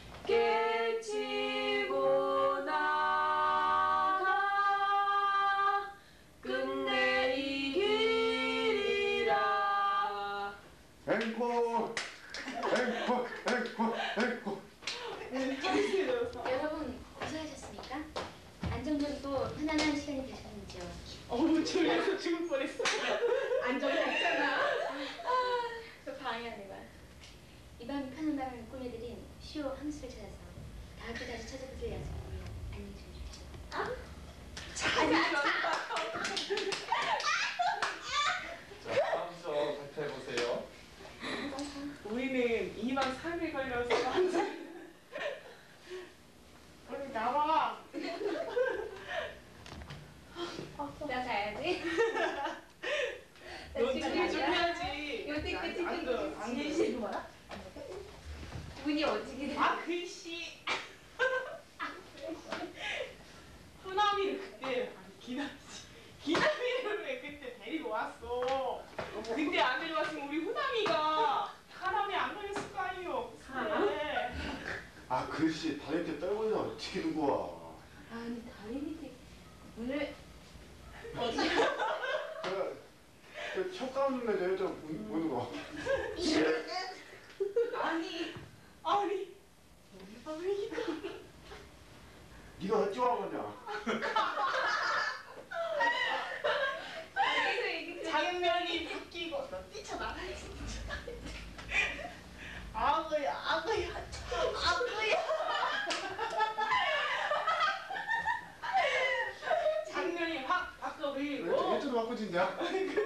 깨지고 나가 끝내 이기리라. 앵콜! 앵콜! 앵콜! 앵콜! 여러분 고생하셨습니까? 안정적이고 편안한 시간이 되셨는지요? 어우 졸려서 죽을 뻔했어. 안정했잖아. 그 방해하는 거야. 이 밤이 편한 밤을 꾸며드린 쇼 함수를 찾아서 다음 주까지 찾아보실 약속이고요. 안녕히 주무십시오. 자, 다음 주 발표해 보세요. 우리는 이 박 삼 일 걸려서 완전 우리 나와. 나 가야지. 너 준비 좀 해야지. 요때 끝이 안 끝이 돼, 안 돼. 뭐야? 문이 어찌게 돼? 아 글씨. 후나미를 그때 아니 기나씨 기나미를 왜 그때 데리고 왔어? 그때 안 데려왔으면 우리 후나미가 사람이 안 걸렸을 거 아니요. 그래. 아 글씨 다리 밑에 떨구냐 어떻게 두고 와? 아니 다리 밑에 왜? 어디? 그, 그 촉감 내저 여자 보는 거. 아니 아니 아니 네가 어찌와 거냐? 장면이 바뀌고 너 뛰쳐나가야지. 아그야 아그야 아그야. 장면이 확 바꿔버리고 왼쪽 바꾸진냐?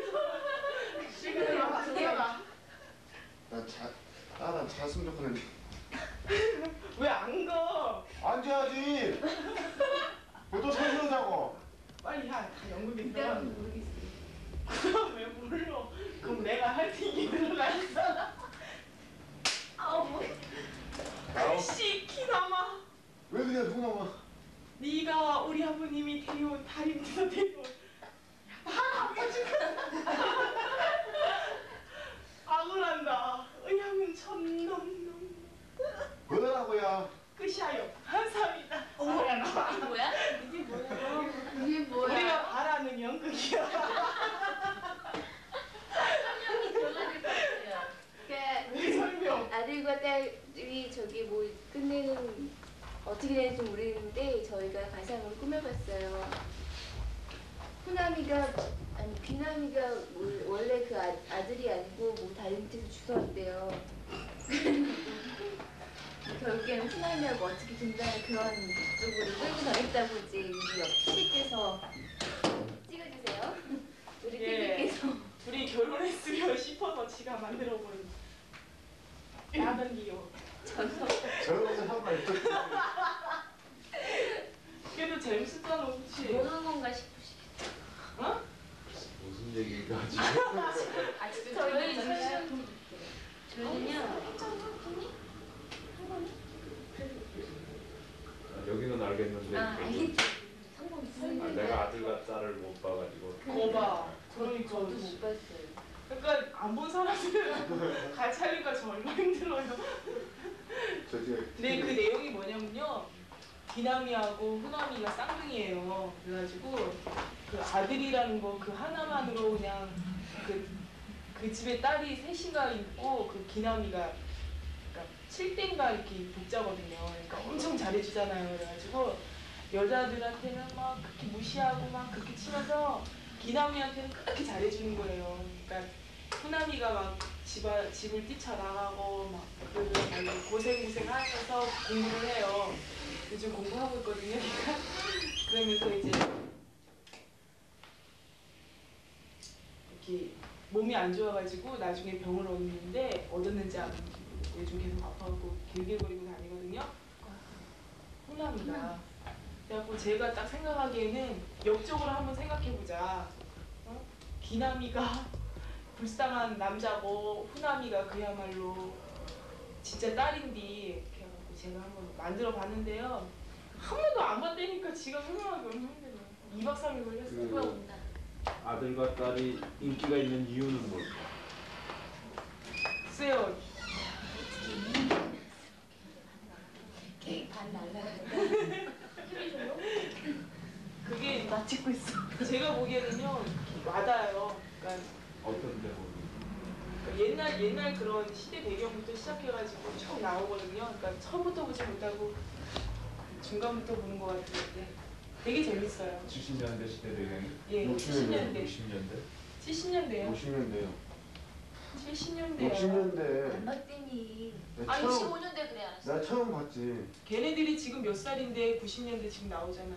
시간이 바뀌어가. 난자 나난 잤으면 좋겠는데. 왜 안 가? 앉아야지. 왜또 서서 자고? 빨리 하. 다 연극에 들어가는 모르겠어. 그럼 왜 몰라? 그럼 내가 할 테니 들어가 있잖아. 아우 뭐. 글씨 키 남아. 왜 그래 누구 나와? 네가 우리 아버님이 데려온 다리 밑에서 데려온 할아버지가 악을한다. 의향은 천넘넘. 뭐라고야? 끝이야요. 감사합니다. 어머 이게 뭐야? 이게 뭐야? 이게 뭐야? 우리가 바라는 연극이야. 설명이 들어가야 될 것 같아요. 그러니까 왜 설명? 아들과 딸이 저기 뭐 끝내는 어떻게 되는지 모르겠는데 저희가 가상으로 꾸며봤어요. 귀남이가 아니 귀남이가 뭐 원래 그 아, 아들이 아니고 뭐 다른 밑에서 주워왔대요. 결국에는 후남이하고 어떻게 등장을 그런 쪽으로 끌고 가겠다고 이제 우리 옆 피디께서 찍어주세요. 우리 예. 피디께서 둘이 결혼했으면 싶어서 지가 만들어버린 야단 기요. 저런 한말 그래도 재밌었잖아, 그치? 뭐 하는 건가 싶으시겠다. 어? 무슨 얘기인가 지금? 아 지금 저희 저희 지금 저희는요. 아, 여기는 알겠는데 아 알겠죠. 아, 내가 아들과 딸을 못 봐가지고 거봐. 그러니까 저도 못 봤어요. 그러니까 안 본 사람들은 같이 하니까 저 얼마나 힘들어요. 저 뒤에 근데 그 내용이 뭐냐면요. 기남이하고 후남이가 쌍둥이에요. 그래가지고 그 아들이라는 거 그 하나만으로 그냥 그, 그 집에 딸이 셋인가 있고 그 기남이가 그러니까 칠 대인가 이렇게 복자거든요. 그러니까 엄청 잘해주잖아요. 그래가지고 여자들한테는 막 그렇게 무시하고 막 그렇게 치면서 기남이한테는 그렇게 잘해주는 거예요. 그러니까 후남이가 막 집안, 집을 뛰쳐나가고 막 그러고 고생고생 하면서 공부를 해요. 요즘 공부하고 있거든요. 그러니까 그러면서 이제 이렇게 몸이 안 좋아가지고 나중에 병을 얻는데 얻었는지 안 얻는지 모르고 요즘 계속 아파하고 길길거리고 다니거든요. 후남이가. 그래갖고 제가 딱 생각하기에는 역적으로 한번 생각해보자. 어? 기남이가 불쌍한 남자고 후남이가 그야말로 진짜 딸인데 그래갖고 제가 한번 만들어 봤는데요. 한 번도 안 봤다니까 지가 설명하기 얼마나 힘들어요. 이 박 삼 일 걸렸어요. 누가 온다. 아들과 딸이 인기가 있는 이유는 뭘까? 글쎄요. 반 날라갔다. 그게 나 찍고 있어. 제가 보기에는요 와닿아요. 그러니까 어떤 데 보면 그러니까 옛날 옛날 그런 시대 배경부터 시작해가지고 쭉 나오거든요. 그러니까 처음부터 보지 못하고 중간부터 보는 것 같은데 되게 재밌어요. 칠십 년대 시대 배경이 예, 칠십 년대, 육십 년대 칠십 년대요. 오십 년대요. 칠십 년대요. 육십 년대. 안 봤더니 내가 아니 처음 십오 년대 그래 알았어. 내가 처음 봤지. 걔네들이 지금 몇 살인데 구십 년대 지금 나오잖아.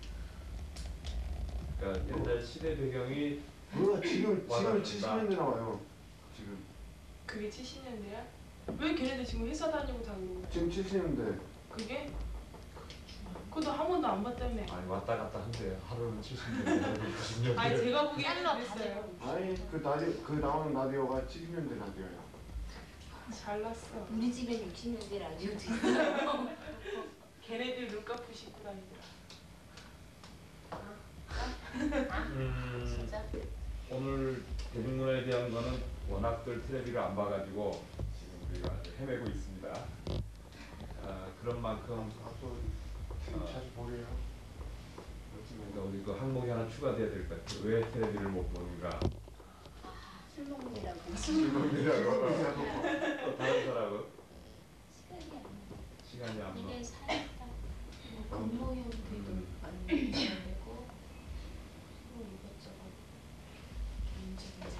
그러니까 옛날 시대 배경이 뭐야 지금 지금 와닿는다. 칠십 년대 나와요. 지금 그게 칠십 년대야? 왜 걔네들 지금 회사 다니고 다 그러고 지금 칠십 년대. 그게? 그것도 한 번도 안 봤다며. 아니 왔다 갔다 한대. 하루는 칠십 년대, 하루는 구십 년대. 아니 제가 보기에는 잘라 그랬어요. 아니 그 라디오 그 나오는 라디오가 칠십 년대 라디오야. 잘났어. 우리 집엔 육십 년대 라디오도 있어요. 걔네들 눈꺼풀 씻고 다니더라. 음, 진짜? 오늘 대중문화에 대한 거는 워낙들 텔레비를 안 봐가지고 지금 우리가 아주 헤매고 있습니다. 아, 그런 만큼 앞으로 TV 자주 보래요. 그러니까 우리 그 항목이 하나 추가돼야 될 것 같아요. 왜 텔레비를 못 보는가? 술 먹느라고. 또 다른 사람은 시간이 안 나. 시간이 안 나. 이게 살짝 건모형도 음. 안 되고 또 이것저것 문제가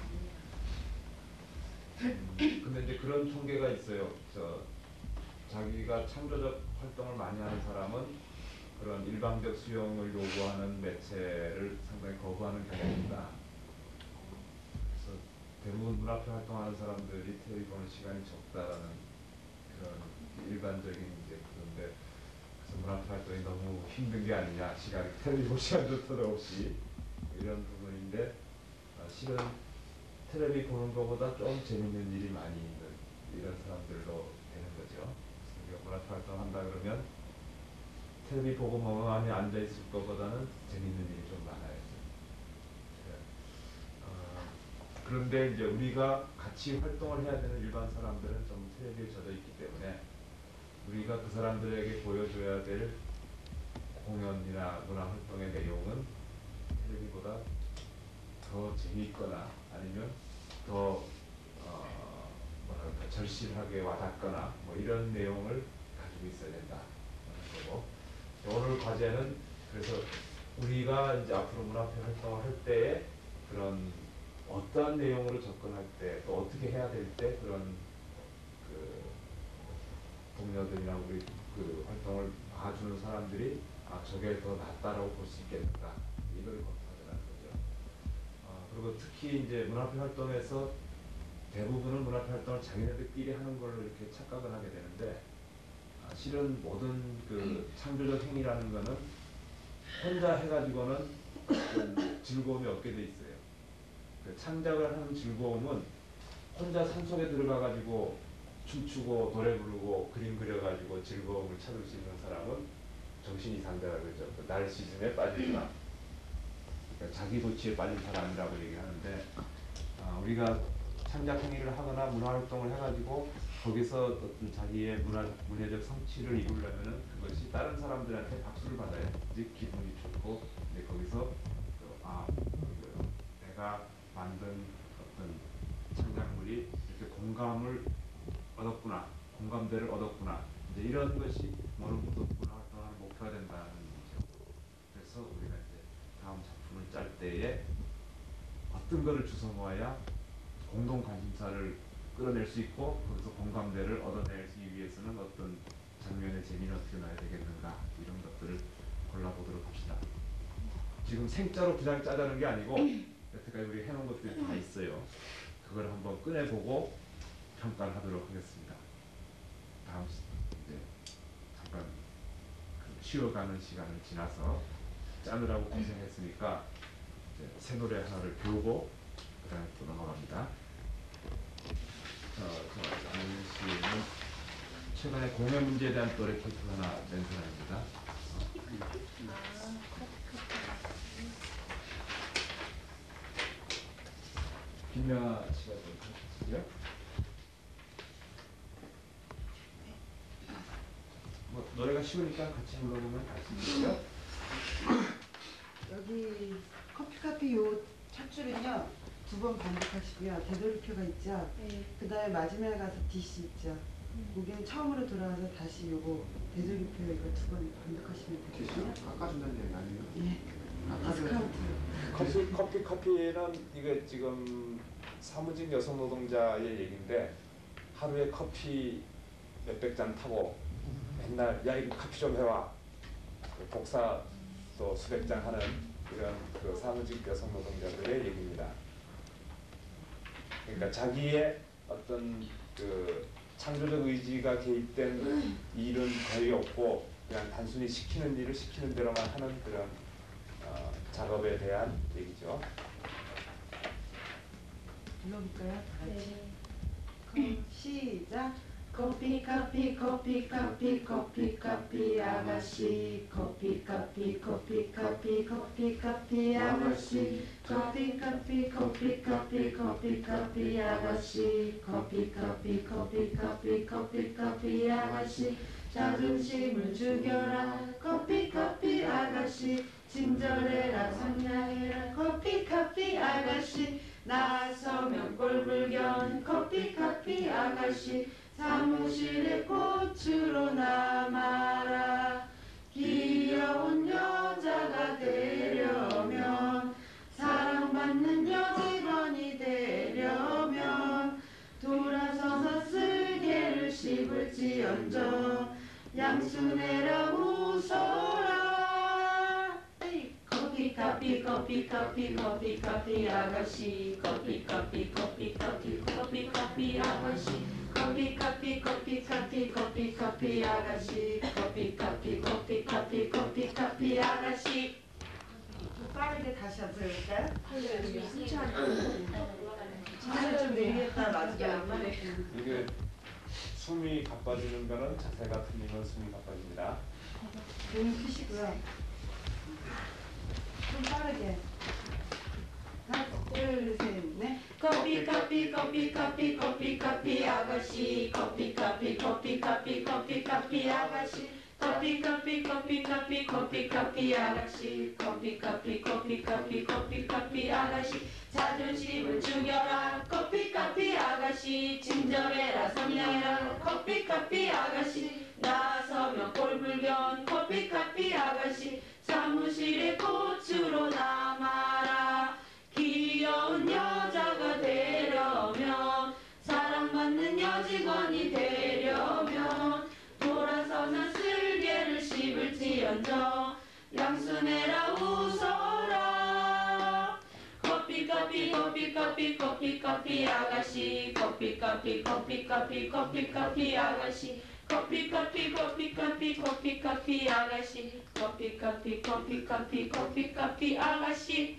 있냐. 음, 근데 이제 그런 통계가 있어요. 저 자기가 창조적 활동을 많이 하는 사람은 그런 일방적 수용을 요구하는 매체를 상당히 거부하는 경향입니다. 그래서 대부분 문화표 활동하는 사람들이 텔레비 보는 시간이 적다라는 그런 일반적인 이제 그런데 그래서 문화표 활동이 너무 힘든 게 아니냐, 시간 텔레비 볼 시간도 터없이 이런 부분인데 아, 실은 텔레비 보는 것보다 좀 재밌는 일이 많이 있는 이런 사람들로 되는 거죠. 우리가 문화표 활동한다 그러면 텔레비 보고 멍하니 앉아 있을 것보다는 재밌는 일이 좀 많아요. 네. 어, 그런데 이제 우리가 같이 활동을 해야 되는 일반 사람들은 좀 텔레비에 젖어 있기 때문에 우리가 그 사람들에게 보여줘야 될 공연이나 문화 활동의 내용은 텔레비보다 더 재미있거나 아니면 더 어, 뭐랄까 절실하게 와닿거나 뭐 이런 내용을 가지고 있어야 된다. 거고 오늘 과제는 그래서 우리가 이제 앞으로 문화협회 활동을 할 때에 그런 어떠한 내용으로 접근할 때 또 어떻게 해야 될 때 그런 그 동료들이나 우리 그 활동을 봐주는 사람들이 아 저게 더 낫다라고 볼 수 있겠다 이걸 검토하자는 거죠. 아, 그리고 특히 이제 문화협회 활동에서 대부분은 문화협회 활동을 자기네들끼리 하는 걸로 이렇게 착각을 하게 되는데 아, 실은 모든 그 창조적 행위라는 거는 혼자 해가지고는 좀 즐거움이 없게 돼 있어요. 그 창작을 하는 즐거움은 혼자 산속에 들어가가지고 춤추고 노래 부르고 그림 그려가지고 즐거움을 찾을 수 있는 사람은 정신 이상자라 그러죠. 그 나르시즘에 빠진 사람, 그러니까 자기 도취에 빠진 사람이라고 얘기를 하는데 아, 우리가 창작 행위를 하거나 문화 활동을 해가지고 거기서 어떤 자기의 문화 문화적 성취를 이루려면은 그것이 다른 사람들한테 박수를 받아야지 기분이 좋고, 근데 거기서 그, 아 그, 내가 만든 어떤 창작물이 이렇게 공감을 얻었구나, 공감대를 얻었구나, 이제 이런 것이 모든 문화 활동하는 목표가 된다는 거죠. 그래서 우리가 이제 다음 작품을 짤 때에 어떤 거를 주워 모아야 공동 관심사를 끌어낼 수 있고 거기서 공감대를 얻어내기 위해서는 어떤 장면의 재미는 어떻게 놔야 되겠는가, 이런 것들을 골라보도록 합시다. 지금 생짜로 그냥 짜자는 게 아니고 여태까지 우리 해놓은 것들이 다 있어요. 그걸 한번 꺼내보고 평가를 하도록 하겠습니다. 다음 이제 잠깐 그 쉬어가는 시간을 지나서 짜느라고 고생했으니까 이제 새 노래 하나를 배우고 그 다음에 또 넘어갑니다. 저, 저, 안혜진 씨는 최근에 공연 문제에 대한 또 레포트 하나 낸 사람입니다. 김명아 씨가 좀 해주시죠. 뭐 노래가 쉬우니까 같이 불러보면 알 수 있죠. 여기 커피 카피 요 첫 줄은요 두 번 반복하시고요. 되돌이표가 있죠. 네. 그 다음에 마지막에 가서 디씨 있죠. 거기는 처음으로 돌아와서 다시 요거 되돌이표 이거 두 번 반복하시면 되거든요. 깎아준다는 얘기 아니에요? 예. 디스카운트. 커피, 커피 커피는 이게 지금 사무직 여성 노동자의 얘기인데 하루에 커피 몇백 잔 타고 맨날 야 이거 커피 좀 해와 복사 또 수백 잔 하는 이런 그 사무직 여성 노동자들의 얘기입니다. 그러니까 자기의 어떤 그 창조적 의지가 개입된 일은 거의 없고 그냥 단순히 시키는 일을 시키는 대로만 하는 그런 어, 작업에 대한 얘기죠. 불러볼까요? 다 같이. 네. 시작. 커피 커피 커피 커피 커피 커피 아가씨 커피 커피 커피 커피 커피 커피 아가씨 커피 커피 커피 커피 커피 커피 아가씨 커피 커피 커피 커피 커피 커피 아가씨 자존심을 죽여라 커피 커피 아가씨 친절해라 상냥해라 커피 커피 아가씨 나서면 꼴불견 커피 커피 아가씨 사무실에 꽃으로 남아라 귀여운 여자가 되려면 사랑받는 여직원이 되려면 돌아서서 쓸개를 씹을지언정 양순애라 웃어라 커피 커피 커피 커피 커피 커피 아가씨 커피 커피 커피 커피 커피 커피 아가씨 커피 커피 커피 커피 커피 커피 아가씨 커피 커피 커피 커피 커피 커피 아가씨. 빠르게 다시 한번 해볼까요? 진짜 좀 내리겠다 마지막에. 이게 숨이 가빠지는 거는 자세가 틀리면 숨이 가빠집니다. 눈 크시고요. 좀 빠르게. 하나, 둘, 셋, 넷. 커피 커피 커피 커피 커피 커피 아가씨 커피 커피 커피 커피 커피 커피 아가씨 커피 커피 커피 커피 커피 커피 아가씨 커피 커피 커피 커피 커피 커피 아가씨 자존심을 죽여라 커피 커피 아가씨 친절해라 상냥해라 커피 커피 아가씨 나서면 꼴불견 커피 커피 아가씨 사무실에 꽃으로 남아라. 귀여운 여자가 되려면 사랑받는 여직원이 되려면 돌아서면 쓸개를 씹을지언정 양순애라 웃어라. 커피 커피 커피 커피 커피 커피 아가씨 커피 커피 커피 커피 커피 커피 아가씨 커피 커피 커피 커피 커피 커피 아가씨 커피 커피 커피 커피 커피 커피 아가씨.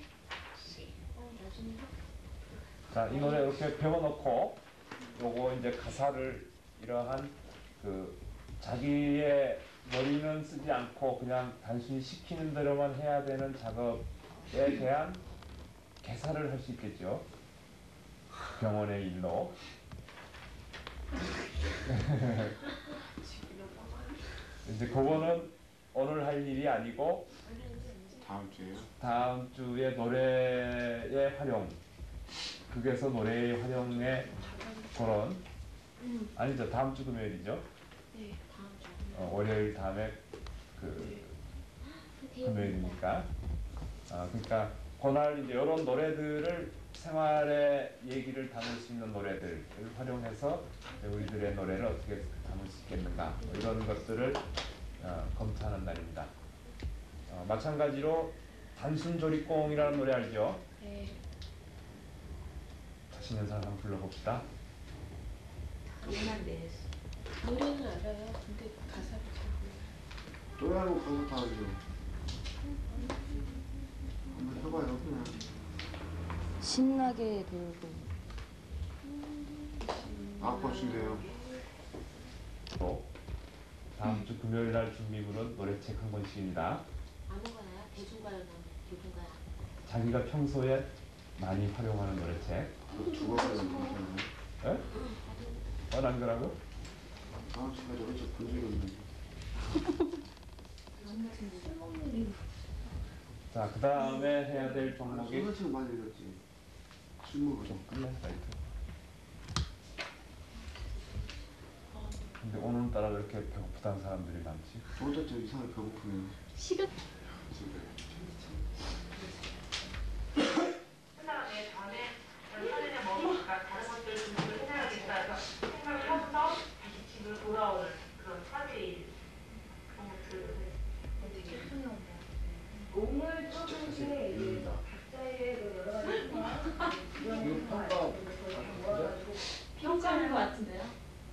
자, 이 노래 이렇게 배워놓고 요거 이제 가사를 이러한 그 자기의 머리는 쓰지 않고 그냥 단순히 시키는 대로만 해야 되는 작업에 대한 개사를 할 수 있겠죠. 병원의 일로. 이제 그거는 오늘 할 일이 아니고 다음 주에요? 다음 주에 노래의 활용, 극에서 노래의 활용의 그런 아니죠. 다음 주 금요일이죠. 네, 다음 주. 어, 월요일 다음에 그 금요일이니까. 아, 그러니까 그날 이제 이런 노래들을 생활의 얘기를 담을 수 있는 노래들을 활용해서 우리들의 노래를 어떻게 담을 수 있겠는가 뭐 이런 것들을 어, 검토하는 날입니다. 어, 마찬가지로 단순 조리꽁이라는 노래 알죠? 네. 자신 있는 사람 한번 불러봅시다. 노래는 노래는 알아요. 근데 가사를 잘 몰라요. 노래하고 그거 다 알죠. 한번 해봐요 그냥. 신나게 돌고 아버지인데요. 또 다음 주 금요일 날 준비물은 노래책 한 권씩입니다. 아무거나요? 대중가요나 대중가요. 자기가 평소에 많이 활용하는 노래책. 죽어가는 괜찮아요. 에? 어, 난 거라고? 아, 제가 노래책 본 적이 없는데. 자, 그 다음에 해야 될 종목이 노래책 많이 읽었지. 술 먹어서. 좀 끝났다 이거. 근데 오늘따라 왜 이렇게 배고프다는 사람들이 많지? 저도 좀 이상하게 배고프네요. 시간? 끝나가네 다음에 사전에 먹으니까 다른 것들 준비를 해놔야겠다 해서 생각을 하고서 다시 집으로 돌아오는 그런 사제일 그런 것들을 몸을 조금씩 각자의 그 여러 가지 평가하는 것 같은데요?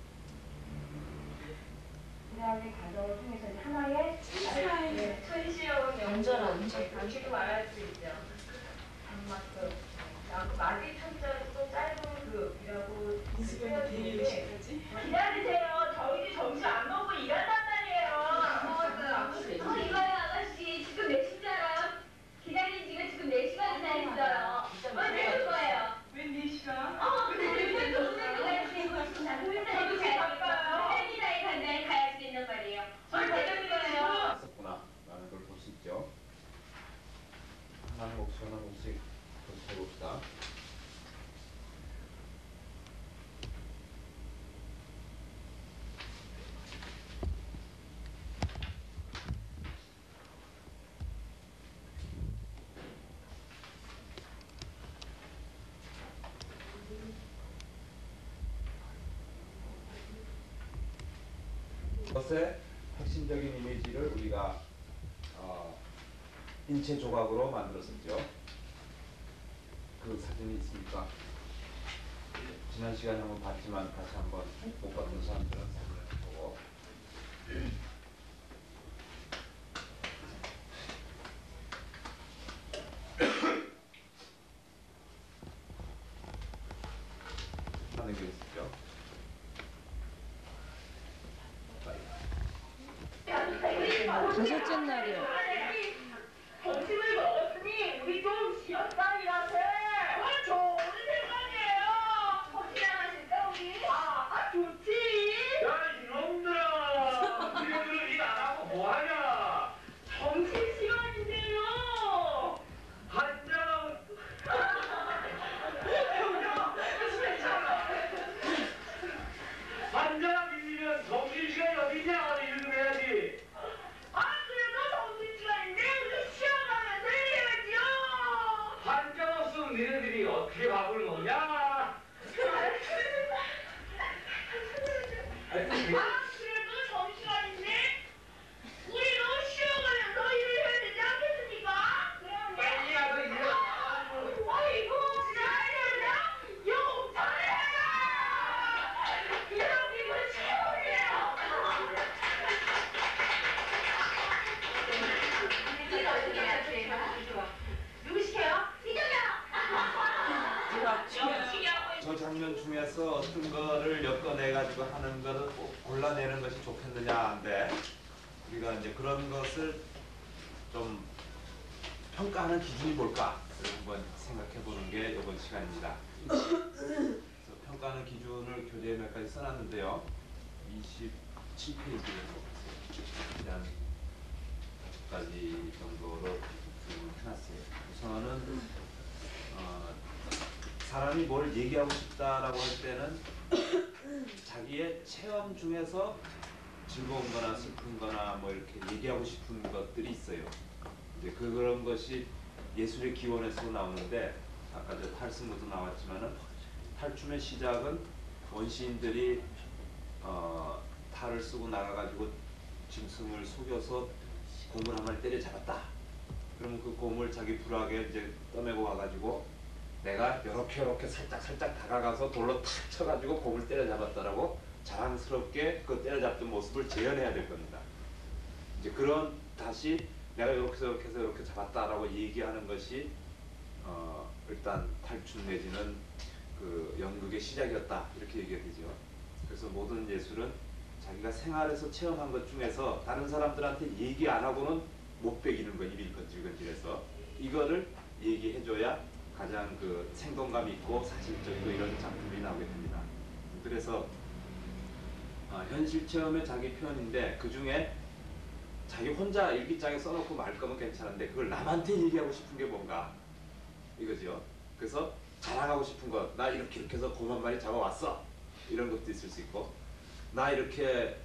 그다음에 과정을 통해서 이제 하나의 네, 손시려운 안전한 방식도 말할 수 있죠. 단마크, 그 마디 천자도 짧은 그이라고 쓰여지는데 기다리세요. 저희도 점심 안 먹고 일한단 말이에요. 안 먹었어요. 어, 이거요 아가씨 지금 몇 시인지 알아요? 기다린 지가 지금 네 시간이나 했어요. 왜 그럴 거예요? 왜 네 시간? 어, 근데 우리 동네 가야지. 지금 나 회사에 가야지. 헬기다에 간다에 가야지 된단 말이에요. 뭘 되는 거예요? 있었구나 라는 걸 볼 수 있죠. 한 곡씩 한 곡씩 해봅시다. 것의 핵심적인 이미지를 우리가 어, 인체 조각으로 만들었었죠. 그 사진이 있습니까? 지난 시간에 한번 봤지만 다시 한번 못 봤던 사람들은 사진을 보고 하는 게 있었죠. 다섯째 날이요. 점심을 먹었으니 우리 좀 쉬었다 이라세. 좋은 생각이에요. 어디 나가실까 우리? 아, 아 좋지. 야 이놈들아! 너희들은 일 안 하고 뭐하냐? 점심 시간인데요. 한잔하고 저 장면 중에서 어떤 거를 엮어내가지고 하는 거를 꼭 골라내는 것이 좋겠느냐인데 우리가 이제 그런 것을 좀 평가하는 기준이 뭘까? 한번 생각해 보는 게 이번 시간입니다. 그래서 평가하는 기준을 교재에 몇 가지 써놨는데요. 이십칠 페이지에 한 다섯 가지 정도로 해놨어요. 우선은 어, 사람이 뭘 얘기하고 싶다라고 할 때는 자기의 체험 중에서 즐거운 거나 슬픈 거나 뭐 이렇게 얘기하고 싶은 것들이 있어요. 이제 그런 것이 예술의 기원에서 나오는데 아까 저 탈승부도 나왔지만은 탈춤의 시작은 원시인들이 어, 탈을 쓰고 나가가지고 짐승을 속여서 곰을 한 마리 때려잡았다. 그러면 그 곰을 자기 부락에 이제 떠매고 와가지고 내가 이렇게 이렇게 살짝 살짝 다가가서 돌로 탁 쳐가지고 곰을 때려잡았다라고 자랑스럽게 그 때려잡던 모습을 재현해야 될 겁니다. 이제 그런 다시 내가 이렇게 해서 이렇게 해서 이렇게 잡았다라고 얘기하는 것이 어, 일단 탈춤 내지는 그 연극의 시작이었다 이렇게 얘기가 되죠. 그래서 모든 예술은 자기가 생활에서 체험한 것 중에서 다른 사람들한테 얘기 안 하고는 못 베기는 거, 입이 건질건질해서 이거를 얘기해줘야 가장 그 생동감 있고 사실적이고 이런 작품이 나오게 됩니다. 그래서 어, 현실 체험의 자기 표현인데 그 중에 자기 혼자 일기장에 써놓고 말 거면 괜찮은데 그걸 남한테 얘기하고 싶은 게 뭔가 이거죠. 그래서 자랑하고 싶은 것, 나 이렇게 이렇게 해서 곰 한 마리 잡아왔어 이런 것도 있을 수 있고 나 이렇게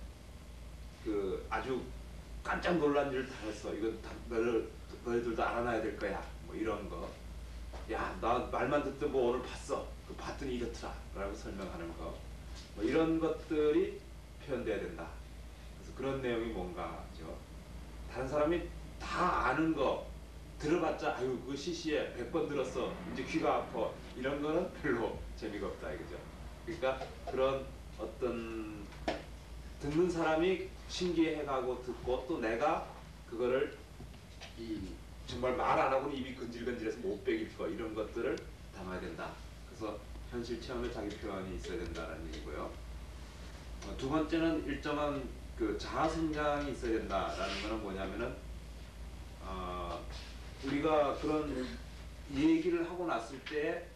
그 아주 깜짝 놀란 일을 당했어 이건 다 너를, 너희들도 알아놔야 될 거야 뭐 이런 거. 야, 나 말만 듣던 뭐 오늘 봤어 그 봤더니 이렇더라 라고 설명하는 거 뭐 이런 것들이 표현돼야 된다. 그래서 그런 내용이 뭔가죠. 다른 사람이 다 아는 거 들어봤자 아유 그 시시해 백 번 들었어 이제 귀가 아파 이런 거는 별로 재미가 없다 이거죠. 그러니까 그런 어떤 듣는 사람이 신기해가고 듣고 또 내가 그거를 이 정말 말 안 하고는 입이 건질건질해서 못 베길 거 이런 것들을 담아야 된다. 그래서 현실 체험에 자기 표현이 있어야 된다는 얘기고요. 어, 두 번째는 일정한 그 자아 성장이 있어야 된다라는 거는 뭐냐면은 어, 우리가 그런 얘기를 하고 났을 때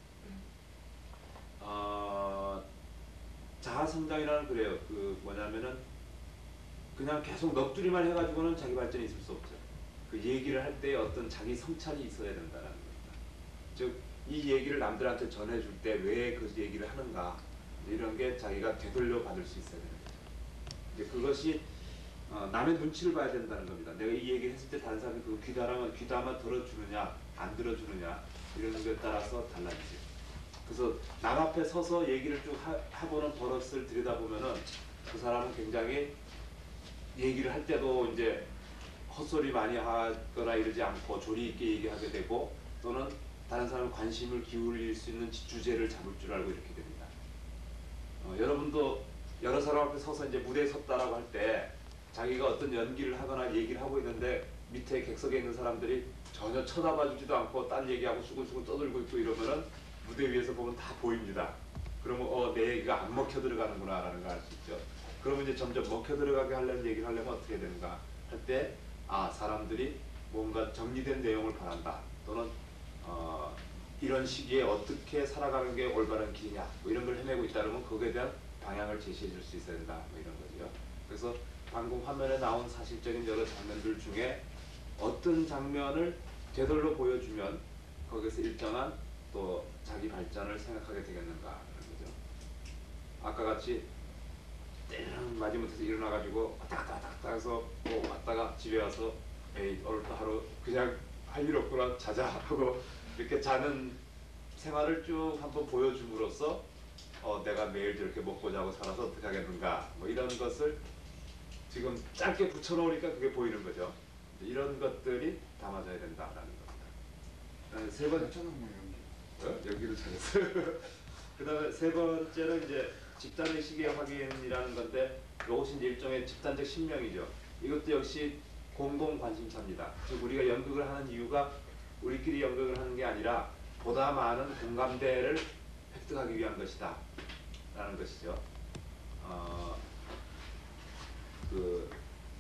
어, 자아 성장이라는 그래요. 그 뭐냐면은 그냥 계속 넋두리만 해가지고는 자기 발전이 있을 수 없죠. 그 얘기를 할 때 어떤 자기 성찰이 있어야 된다는 겁니다. 즉 이 얘기를 남들한테 전해줄 때 왜 그 얘기를 하는가 이런 게 자기가 되돌려 받을 수 있어야 되는 거죠. 이제 그것이 어, 남의 눈치를 봐야 된다는 겁니다. 내가 이 얘기를 했을 때 다른 사람이 그 귀담아 귀담아 들어주느냐 안 들어주느냐 이런 것에 따라서 달라지죠. 그래서 남 앞에 서서 얘기를 쭉 하, 해보는 버릇을 들여다보면은 그 사람은 굉장히 얘기를 할 때도 이제 헛소리 많이 하거나 이러지 않고 조리 있게 얘기하게 되고 또는 다른 사람 관심을 기울일 수 있는 주제를 잡을 줄 알고 이렇게 됩니다. 어, 여러분도 여러 사람 앞에 서서 이제 무대에 섰다라고 할 때 자기가 어떤 연기를 하거나 얘기를 하고 있는데 밑에 객석에 있는 사람들이 전혀 쳐다봐주지도 않고 딴 얘기하고 수근수근 떠들고 있고 이러면은 무대 위에서 보면 다 보입니다. 그러면 어, 내 얘기가 안 먹혀 들어가는구나 라는 걸 알 수 있죠. 그러면 이제 점점 먹혀 들어가게 하려는 얘기를 하려면 어떻게 되는가 할 때 아, 사람들이 뭔가 정리된 내용을 바란다. 또는 어, 이런 시기에 어떻게 살아가는 게 올바른 길이냐 뭐 이런 걸 헤매고 있다 그러면 거기에 대한 방향을 제시해 줄 수 있어야 된다. 뭐 이런 거죠. 그래서 방금 화면에 나온 사실적인 여러 장면들 중에 어떤 장면을 되돌려 보여주면 거기서 일정한 또 자기 발전을 생각하게 되겠는가 하는 거죠. 아까 같이 때리는 마지못해서 일어나가지고 왔다 갔다 왔다 갔다 해서 뭐 왔다가 집에 와서 에이 오늘도 하루 그냥 할 일 없구나 자자 하고 이렇게 자는 생활을 쭉 한번 보여줌으로써 어, 내가 매일 저렇게 먹고 자고 살아서 어떻게 하겠는가 뭐 이런 것을 지금 짧게 붙여놓으니까 그게 보이는 거죠. 이런 것들이 담아져야 된다라는 겁니다. 세 번째 어? 여기도 잘했어요. 그 다음에 세 번째는 이제 집단의 시계 확인이라는 건데 이것이 이제 일종의 집단적 신명이죠. 이것도 역시 공공 관심사입니다. 즉 우리가 연극을 하는 이유가 우리끼리 연극을 하는 게 아니라 보다 많은 공감대를 획득하기 위한 것이다 라는 것이죠. 어, 그,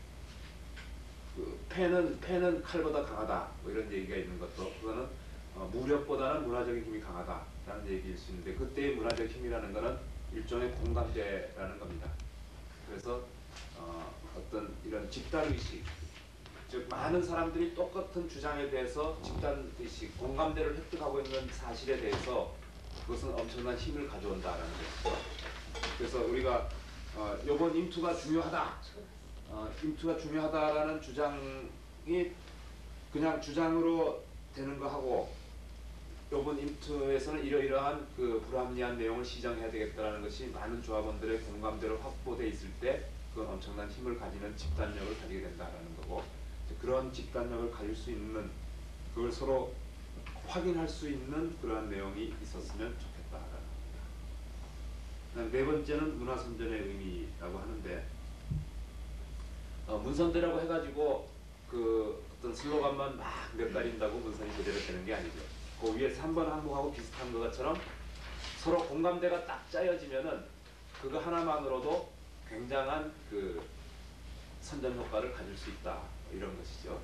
그 펜은 펜은 칼보다 강하다 뭐 이런 얘기가 있는 것도 그거는 어, 무력보다는 문화적인 힘이 강하다라는 얘기일 수 있는데 그때의 문화적 힘이라는 것은 일종의 공감대라는 겁니다. 그래서 어, 어떤 이런 집단의식, 즉 많은 사람들이 똑같은 주장에 대해서 집단의식, 공감대를 획득하고 있는 사실에 대해서 그것은 엄청난 힘을 가져온다라는 것이죠. 그래서 우리가 어, 이번 임투가 중요하다, 어, 임투가 중요하다라는 주장이 그냥 주장으로 되는 거 하고 이번 임투에서는 이러이러한 그 불합리한 내용을 시정해야 되겠다라는 것이 많은 조합원들의 공감대로 확보돼 있을 때 그건 엄청난 힘을 가지는 집단력을 가지게 된다라는 거고 그런 집단력을 가질 수 있는 그걸 서로 확인할 수 있는 그러한 내용이 있었으면 좋겠다라는 겁니다. 네 번째는 문화선전의 의미라고 하는데 어, 문선대라고 해가지고 그 어떤 슬로건만 막 몇 가린다고 문선이 제대로 되는 게 아니죠. 그 위에 삼 번 항목하고 비슷한 것처럼 서로 공감대가 딱 짜여지면은 그거 하나만으로도 굉장한 그 선전 효과를 가질 수 있다 이런 것이죠.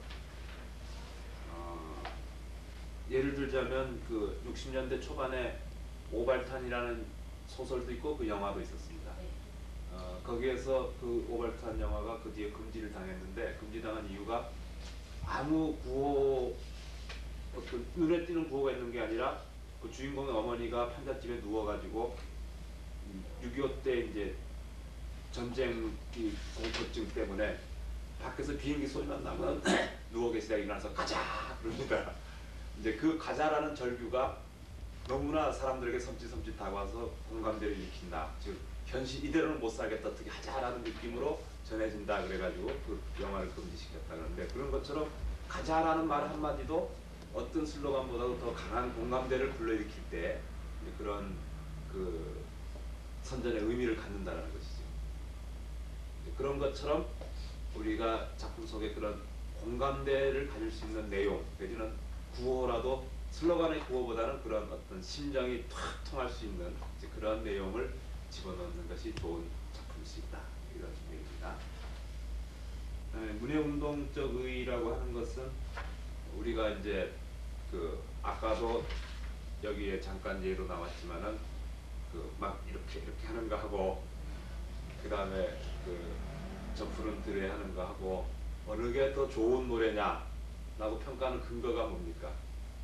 어, 예를 들자면 그 육십 년대 초반에 오발탄이라는 소설도 있고 그 영화도 있었습니다. 어, 거기에서 그 오발탄 영화가 그 뒤에 금지를 당했는데 금지당한 이유가 아무 구호 어떤 눈에 띄는 구호가 있는 게 아니라 그 주인공의 어머니가 판잣집에 누워가지고 육이오 때 이제 전쟁 공포증 때문에 밖에서 비행기 소리만 나면 누워 계시다가 일어나서 가자 그럽니다. 이제 그 가자라는 절규가 너무나 사람들에게 섬찟섬찟 다가와서 공감대를 일으킨다. 즉 현실 이대로는 못 살겠다 어떻게 하자라는 느낌으로 전해진다 그래가지고 그 영화를 금지시켰다 그러는데 그런 것처럼 가자라는 말 한마디도 어떤 슬로건보다도 더 강한 공감대를 불러일으킬 때 그런 그 선전의 의미를 갖는다는 것이죠. 그런 것처럼 우리가 작품 속에 그런 공감대를 가질 수 있는 내용 내지는 구호라도 슬로건의 구호보다는 그런 어떤 심정이 탁 통할 수 있는 그런 내용을 집어넣는 것이 좋은 작품일 수 있다 이런 얘기입니다. 네, 문예운동적 의의라고 하는 것은 우리가 이제 그 아까도 여기에 잠깐 예로 나왔지만은 그 막 이렇게 이렇게 하는 거 하고 그 다음에 그 저 푸른 들에 하는 거 하고 어느 게 더 좋은 노래냐 라고 평가하는 근거가 뭡니까?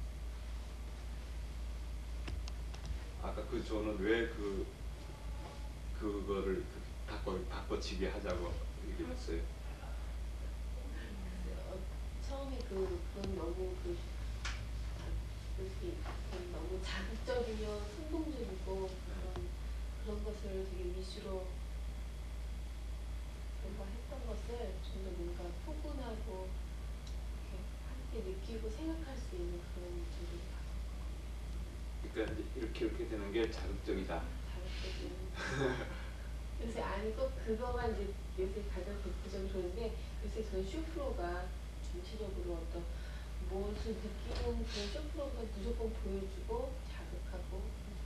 아까 그 조는 왜 그 그거를 바꿔 바꿔치기 하자고 얘기했어요? 어, 처음에 그 그건 너무 그 그건 너무 자극적이며 선동적이고 그런 그런 것을 되게 위주로 뭔가 했던 것을 좀 더 뭔가 포근하고 이렇게 함께 느끼고 생각할 수 있는 그런 분들이 그러니까 이제 이렇게 이렇게 되는 게 자극적이다. 자극적인. 요새 아니 꼭 그거만 이제 요새 가장 극부정 좋은데 요새 저는 쇼프로가 전체적으로 어떤 무엇을 느끼는 그런 쇼프로가 무조건 보여주고 자극하고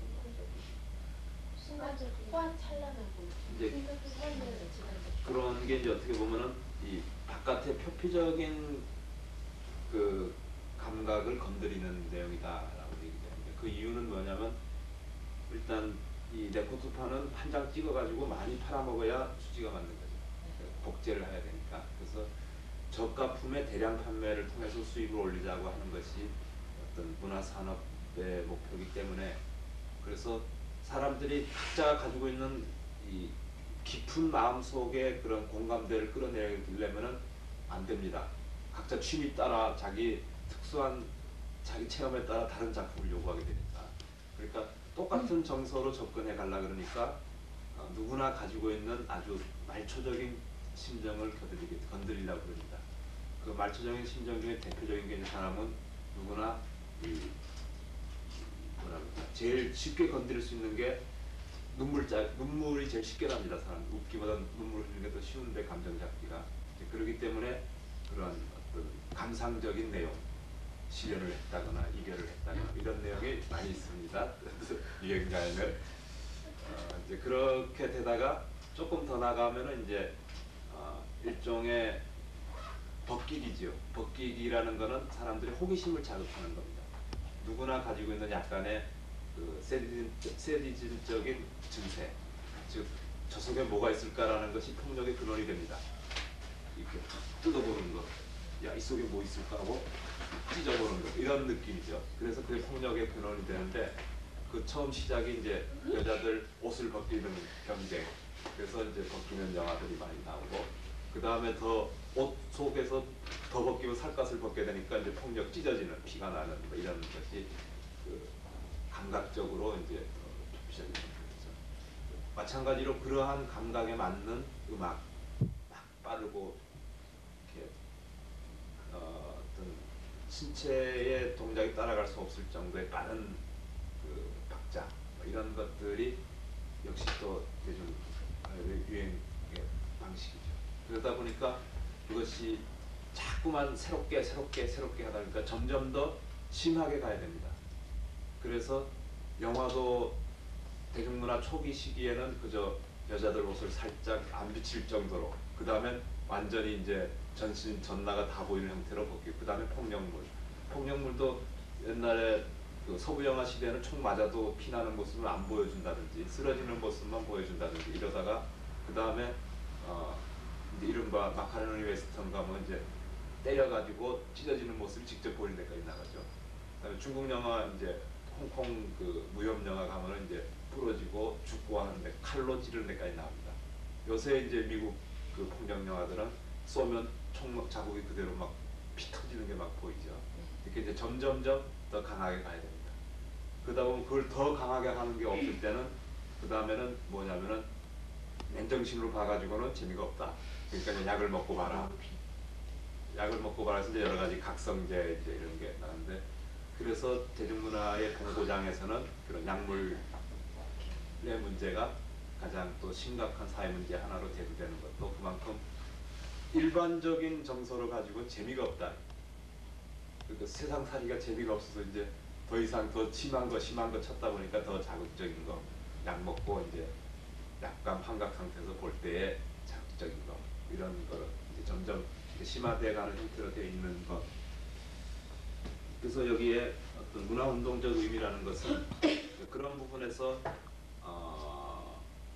순간적으로 화 찬란하고 이제 사람들을 그런 게 이제 어떻게 보면은 이 바깥의 표피적인 그 감각을 건드리는 내용이다라고 얘기되는데 그 이유는 뭐냐면 일단 이 네코트파는 한 장 찍어가지고 많이 팔아먹어야 수지가 맞는 거죠. 복제를 해야 되니까. 그래서 저가품의 대량 판매를 통해서 수입을 올리자고 하는 것이 어떤 문화산업의 목표이기 때문에 그래서 사람들이 각자가 가지고 있는 이 깊은 마음속에 그런 공감대를 끌어내려면은 안 됩니다. 각자 취미 따라 자기 특수한 자기 체험에 따라 다른 작품을 요구하게 되니까. 그러니까 똑같은 정서로 접근해 가려 그러니까 어, 누구나 가지고 있는 아주 말초적인 심정을 건드리게, 건드리려고 그럽니다. 그 말초적인 심정 중에 대표적인 게 사람은 누구나 이 뭐라 그럴까 제일 쉽게 건드릴 수 있는 게 눈물자, 눈물이 제일 쉽게 납니다. 사람 웃기보다 눈물 흘리는 게 더 쉬운데 감정 잡기가 그렇기 때문에 그런 어떤 감상적인 내용, 실현을 했다거나 이별을 했다거나 이런 내용이 많이 있습니다. 유행가에는 어, 이제 그렇게 되다가 조금 더 나가면은 이제 어, 일종의 벗기기지요. 벗기기라는 거는 사람들의 호기심을 자극하는 겁니다. 누구나 가지고 있는 약간의 그 세디즘, 세디즘적인 증세, 즉 저 속에 뭐가 있을까라는 것이 폭력의 근원이 됩니다. 이렇게 뜯어보는 것, 야 이 속에 뭐 있을까 하고 찢어보는 것, 이런 느낌이죠. 그래서 그게 폭력의 근원이 되는데 그 처음 시작이 이제 여자들 옷을 벗기는 경쟁, 그래서 이제 벗기는 영화들이 많이 나오고 그 다음에 더 옷 속에서 더 벗기면 살갗을 벗게 되니까 이제 폭력 찢어지는 피가 나는 뭐 이런 것이 그 감각적으로 이제 시작이 됩니다. 마찬가지로 그러한 감각에 맞는 음악, 막 빠르고 이렇게 어, 어떤 신체의 동작이 따라갈 수 없을 정도의 빠른 그 박자 뭐 이런 것들이 역시 또 대중 유행의 방식이죠. 그러다 보니까 그것이 자꾸만 새롭게 새롭게 새롭게 하다 보니까 점점 더 심하게 가야 됩니다. 그래서 영화도 대중문화 초기 시기에는 그저 여자들 옷을 살짝 안 비칠 정도로, 그 다음엔 완전히 이제 전신 전나가 다 보이는 형태로 벗기고, 그 다음에 폭력물. 폭력물도 옛날에 그 서부 영화 시대에는 총 맞아도 피나는 모습을 안 보여준다든지 쓰러지는 모습만 보여준다든지 이러다가 그 다음에 어 이제 이른바 마카로니 웨스턴 가면 이제 때려가지고 찢어지는 모습을 직접 보이는 데까지 나가죠. 그다음에 중국 영화 이제 홍콩 그 무협 영화 가면은 이제 부러지고 죽고 하는데 칼로 찌르는 데까지 나옵니다. 요새 이제 미국 그 폭력 영화들은 쏘면 총 자국이 그대로 막 피 터지는 게 막 보이죠. 이렇게 이제 점점점 더 강하게 가야 됩니다. 그러다 보면 그걸 더 강하게 하는 게 없을 때는 그 다음에는 뭐냐면은 맨정신으로 봐가지고는 재미가 없다. 그러니까 이제 약을 먹고 봐라. 약을 먹고 봐라 해서 이제 여러 가지 각성제 이제 이런 게 나오는데, 그래서 대중문화의 본고장에서는 그런 약물의 문제가 가장 또 심각한 사회 문제 하나로 대두되는 것도 그만큼 일반적인 정서를 가지고 재미가 없다. 그러니까 세상 살이가 재미가 없어서 이제 더 이상 더 심한 거 심한 거 찾다 보니까 더 자극적인 거, 약 먹고 이제 약간 환각 상태에서 볼 때의 자극적인 거, 이런 거를 이제 점점 심화돼가는 형태로 되어 있는 것. 그래서 여기에 어떤 문화운동적 의미라는 것은 그런 부분에서 어,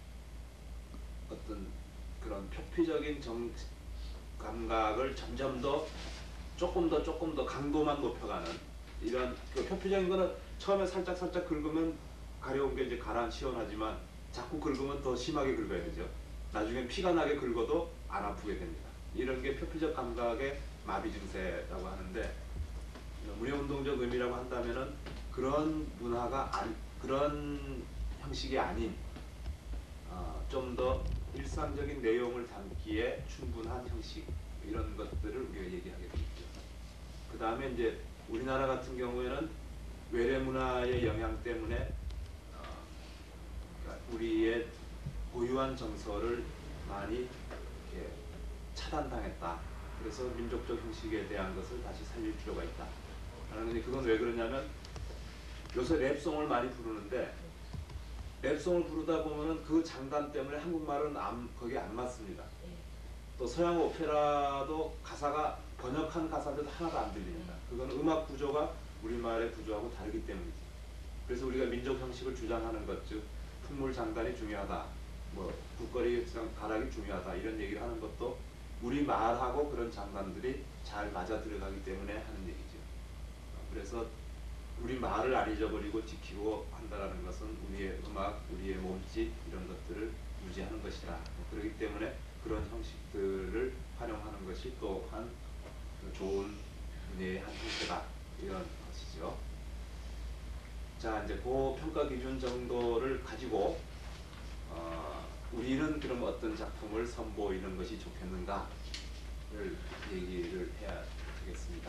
어떤 그런 표피적인 정, 감각을 점점 더 조금 더 조금 더 강도만 높여가는 이런 그 표피적인 거는 처음에 살짝 살짝 긁으면 가려운 게 이제 가라앉 시원하지만 자꾸 긁으면 더 심하게 긁어야 되죠. 나중에 피가 나게 긁어도 안 아프게 됩니다. 이런 게 표피적 감각의 마비 증세라고 하는데, 문화운동적 의미라고 한다면은 그런 문화가 안, 그런 형식이 아닌 어, 좀 더 일상적인 내용을 담기에 충분한 형식, 이런 것들을 우리가 얘기하게 되겠죠. 그 다음에 이제 우리나라 같은 경우에는 외래 문화의 영향 때문에 어, 그러니까 우리의 고유한 정서를 많이 이렇게 차단당했다. 그래서 민족적 형식에 대한 것을 다시 살릴 필요가 있다. 그런데 그건 왜 그러냐면 요새 랩송을 많이 부르는데 랩송을 부르다 보면은 그 장단 때문에 한국말은 안, 거기에 안 맞습니다. 또 서양 오페라도 가사가 번역한 가사들도 하나도 안 들립니다. 그건 음악 구조가 우리말의 구조하고 다르기 때문이죠. 그래서 우리가 민족 형식을 주장하는 것, 즉 풍물 장단이 중요하다, 뭐 국거리 가락이 중요하다, 이런 얘기를 하는 것도 우리 말하고 그런 장단들이 잘 맞아 들어가기 때문에 하는 얘기죠. 그래서 우리 말을 안 잊어버리고 지키고 한다는 것은 우리의 음악, 우리의 몸짓 이런 것들을 유지하는 것이다. 그렇기 때문에 그런 형식들을 활용하는 것이 또한 좋은 문예의 한 형태다, 이런 것이죠. 자, 이제 그 평가 기준 정도를 가지고 어, 우리는 그럼 어떤 작품을 선보이는 것이 좋겠는가를 얘기를 해야 되겠습니다.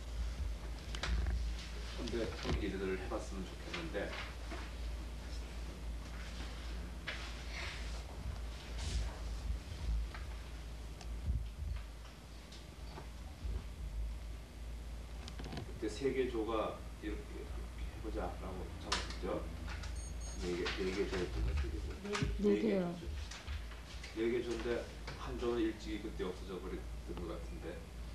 근데 얘기를 해봤으면 좋겠는데, 그때 세 개 조가 이렇게, 이렇게 해보자라고 적었죠. 네 개, 네 개 조였던가 세 개 조. 네 개요. 네 개 조인데 한 조는 일찍이 그때 없어져 버렸던 것 같은데.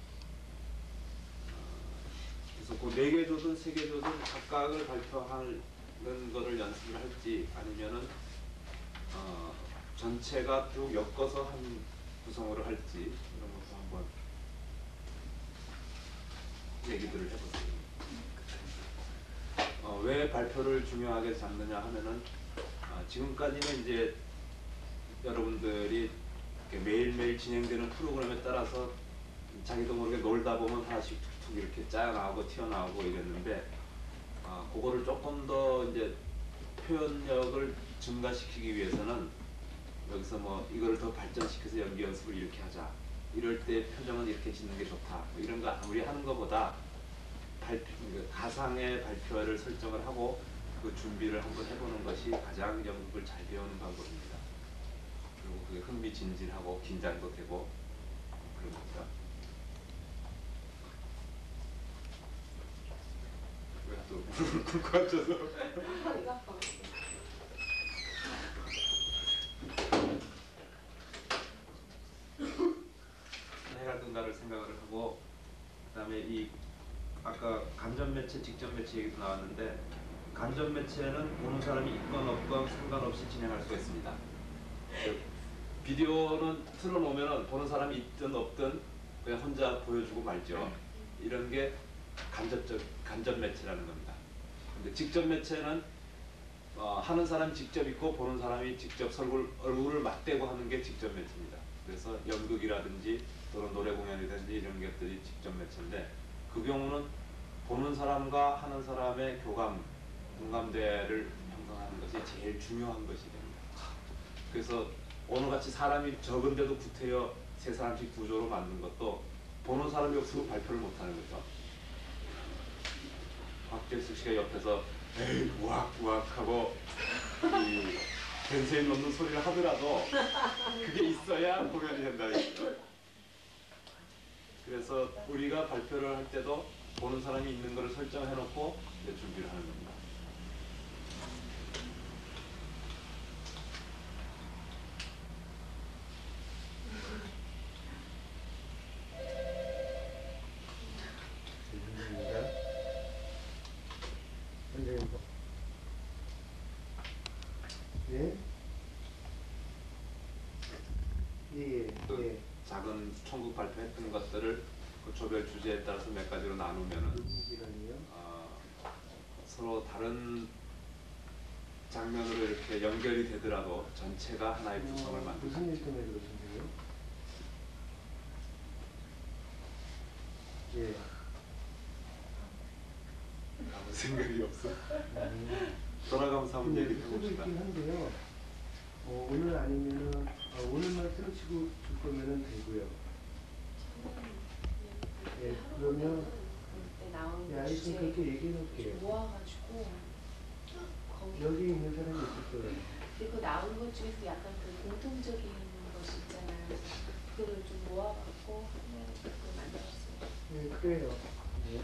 그래서 그 네 개 조든 세 개 조든 각각을 발표하는 거를 연습을 할지 아니면은 어, 전체가 쭉 엮어서 한 구성으로 할지 이런 것도 한번 얘기들을 해보세요. 어, 왜 발표를 중요하게 잡느냐 하면은 어, 지금까지는 이제 여러분들이 매일매일 진행되는 프로그램에 따라서 자기도 모르게 놀다 보면 하나씩 툭툭 이렇게 짜나오고 튀어나오고 이랬는데 어, 그거를 조금 더 이제 표현력을 증가시키기 위해서는 여기서 뭐 이거를 더 발전시켜서 연기 연습을 이렇게 하자, 이럴 때 표정은 이렇게 짓는 게 좋다, 뭐 이런 거 아무리 하는 것보다 발표, 가상의 발표를 설정을 하고 그 준비를 한번 해보는 것이 가장 연극을 잘 배우는 방법입니다. 그리고 그게 흥미진진하고 긴장도 되고 그런 겁니다. 왜 또 무릎을 꿇고 앉아서 허리가 아파. 해야 된가를 생각을 하고, 그 다음에 이 아까 간접 매체, 직접 매체 얘기도 나왔는데, 간접 매체는 보는 사람이 있건 없건 상관없이 진행할 수가 있습니다. 비디오는 틀어놓으면 보는 사람이 있든 없든 그냥 혼자 보여주고 말죠. 이런 게 간접적, 간접 매체라는 겁니다. 근데 직접 매체는 어, 하는 사람이 직접 있고 보는 사람이 직접 얼굴, 얼굴을 맞대고 하는 게 직접 매체입니다. 그래서 연극이라든지 또는 노래 공연이든지 이런 것들이 직접 매체인데, 그 경우는 보는 사람과 하는 사람의 교감, 공감대를 형성하는 것이 제일 중요한 것이 됩니다. 그래서 오늘같이 사람이 적은데도 구태여 세 사람씩 두 조로 만든 것도 보는 사람이 없으면 발표를 못하는 거죠. 박재수 씨가 옆에서 에이 우악 우악 하고 이 벤세인 넣는 소리를 하더라도 그게 있어야 공연이 된다는 거죠. 그래서 우리가 발표를 할 때도 보는 사람이 있는 것을 설정해놓고 이제 준비를 하는 겁니다. 예? 예, 또 예. 작은 총국 발표했던 것들을 그 조별 주제에 따라서 몇 가지로 나누면은 어, 서로 다른 장면으로 이렇게 연결이 되더라도 전체가 하나의 구성을 만듭니다. 무슨 일 때문에 그러신데요? 예. 아무 생각이 없어. 음. 돌아가면서 한번 얘기 수도 해봅시다. 있긴 한데요. 어, 오늘 아니면은 어, 오늘만 쓰러치고 줄 거면은 되고요. 예, 그러면 그때 나온 예, 알겠으면 주제 그렇게 얘기해 놓을게요. 모아가지고 거기 여기 있는 사람이 있을 거예요. 그리고 나온 것 중에서 약간 그 공통적인 것이 있잖아요. 그래서 그거를 좀 모아갖고 하나를 그걸 만들었어요. 예, 그래요. 예.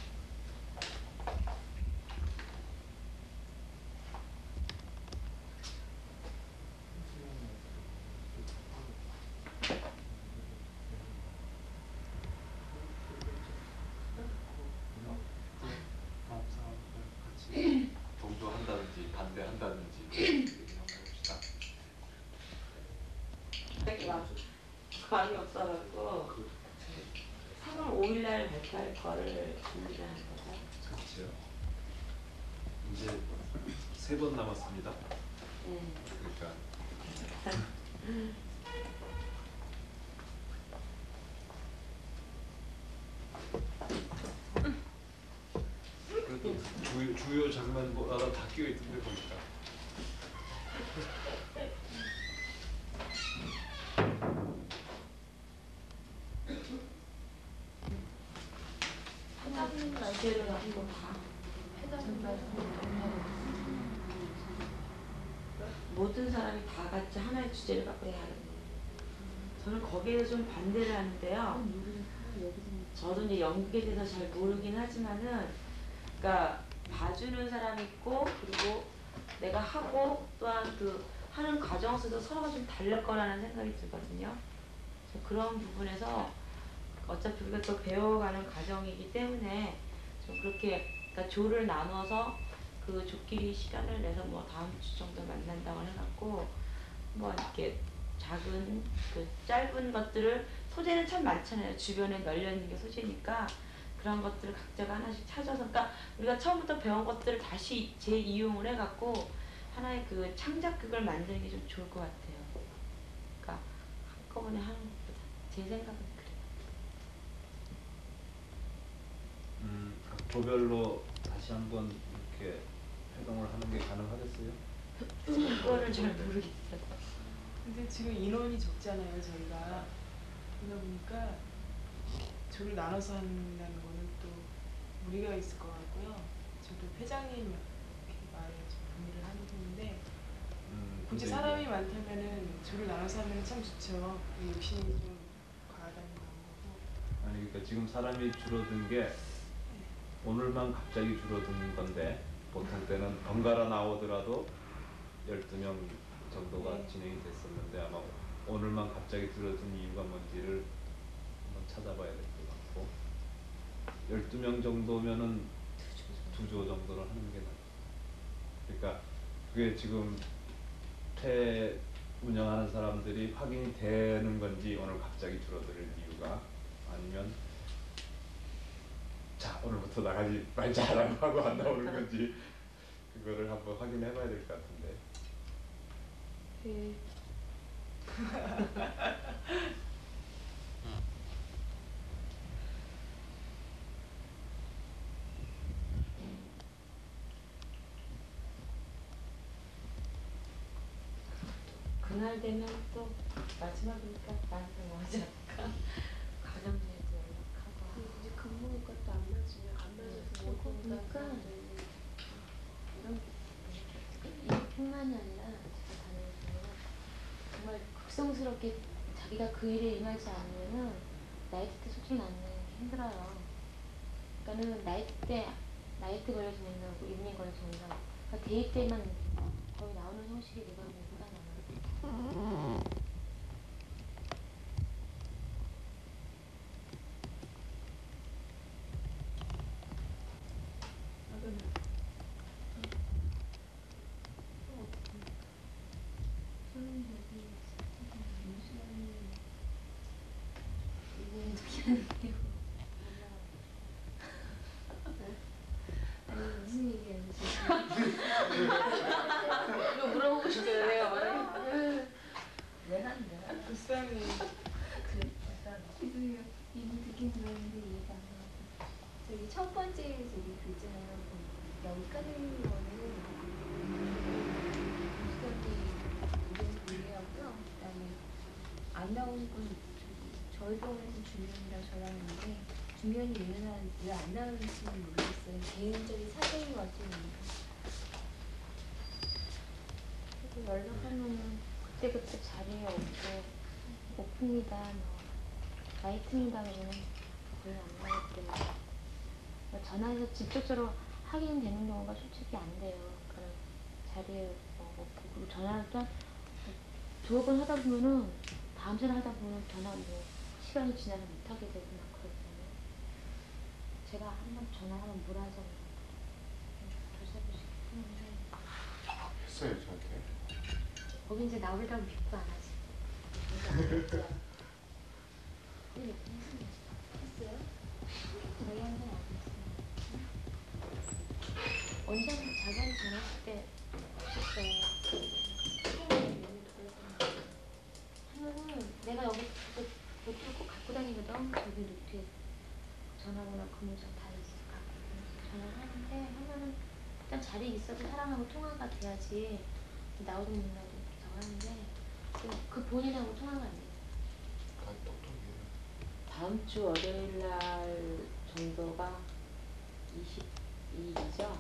같이 동조한다든지 반대한다든지 얘기 한번 해봅시다. 감이 없어갖고 삼월 오일날 발표할 거를 준비하는 거죠. 그렇죠. 이제 세 번 남았습니다. 네. 그러니까 그래도 주요, 주요 장면보다 다 끼어 있던데 보니까. 주제를 한번 봐. 모든 사람이 다 같이 하나의 주제를 갖고 해야 하는 거예요. 저는 거기에 좀 반대를 하는데요. 저도 이제 연극에 대해서 잘 모르긴 하지만은, 그러니까 봐주는 사람이 있고, 그리고 내가 하고 또한 그 하는 과정 속에서 서로가 좀 다를 거라는 생각이 들거든요. 그런 부분에서 어차피 우리가 또 배워가는 과정이기 때문에 좀 그렇게, 그러니까 조를 나눠서 그 조끼리 시간을 내서 뭐 다음 주 정도 만난다고 해갖고 뭐 이렇게 작은 그 짧은 것들을, 소재는 참 많잖아요. 주변에 널려있는 게 소재니까 그런 것들을 각자가 하나씩 찾아서, 그러니까 우리가 처음부터 배운 것들을 다시 재이용을 해갖고 하나의 그 창작극을 만드는 게 좀 좋을 것 같아요. 그러니까 한꺼번에 하는 것보다 제 생각은 그래요. 음, 각도별로 다시 한번 이렇게 활동을 하는 게 가능하겠어요? 그거를 잘 모르겠어요. 근데 지금 인원이 적잖아요, 저희가. 그러다 보니까 조를 나눠서 한다는 거는 또 무리가 있을 것 같고요. 저도 회장님 이렇게 말에 좀 동의를 하는 편인데, 음, 굳이 근데 사람이 많다면은 조를 나눠서 하면 참 좋죠. 이 욕심이 좀 과다는 거고. 아니 그러니까 지금 사람이 줄어든 게 오늘만 갑자기 줄어든 건데, 보통 때는 번갈아 나오더라도 열두 명 정도가 네. 진행이 됐었는데, 아마 오늘만 갑자기 줄어든 이유가 뭔지를 한번 찾아봐야 될 것 같고, 열두 명 정도면은 두 조 정도를 하는 게 나아요. 그러니까 그게 지금 태 운영하는 사람들이 확인이 되는 건지, 오늘 갑자기 줄어들 이유가, 아니면 자 오늘부터 나가지 말자라고 하고 안 나오는 건지, 그거를 한번 확인해 봐야 될 것 같은데. 네. 그날 되면 또 마지막이니까 나한테 뭐 하지 않을까? 가정부에도 연락하고. 이제 근무 것도 안 맞으면 안 맞아서 못 온다는 그러니까 사람도 있고. 이런 이뿐만이 아니라 제가 다니면서 정말 극성스럽게 자기가 그 일에 임하지 않으면은 나이트 때 솔직히 나는 힘들어요. 그러니까는 나이트 때 나이트 걸려서 못 나오고 이브닝 걸려서 못 나오고, 그러니까 데이 때만 거의 나오는 형식이 내가 보다 많아. 아니 무슨 얘기하는 이거 물어보고 싶어요, 내가 말해. 내가 한다. 불쌍해. 죄송해요. 이분 듣긴 들었는데 이해가 안 가요. 저기 첫 번째 저기 그 있잖아요. 여기 까는 거는 무슨 분이하고요. 그다음에 안 나온 건 저희도 준현이랑 저랑 있는데, 준현이 왜 안 나오는지는 모르겠어요. 개인적인 사정이 왔지는. 그래서 연락하면은 그때그때 자리에 없고 오픈이다, 뭐 나이트입니다 그러면 거의 안 나오기 때문에 전화해서 직접적으로 확인되는 경우가 솔직히 안 돼요. 그런 자리에 뭐 없고, 그리고 전화를 또 두어 번 하다 보면은 다음 전화 하다 보면 전화 뭐 시간이 지나서 못 하게 되고 막 그러거든요. 제가 한번 전화하면 몰아서 조사해보시기 때문에 했어요 저한테. 거기 이제 나오려고 믿고 안 하지. 네, 했어요? 저희 한건 안 했어요. 원장 자기한테 전화했을 때 했어요. 하면은 내가 여기 노트를 꼭 갖고 다니거든. 저기 노트에 전화번호 근무장 다 있을까. 전화를 하는데 하면은 일단 자리에 있어도 사람하고 통화가 돼야지 나오든 못 나오든 저거 하는데 그 본인하고 통화가 안 돼요. 아 똑똑해요. 다음 주 월요일 날 정도가 이십이일이죠?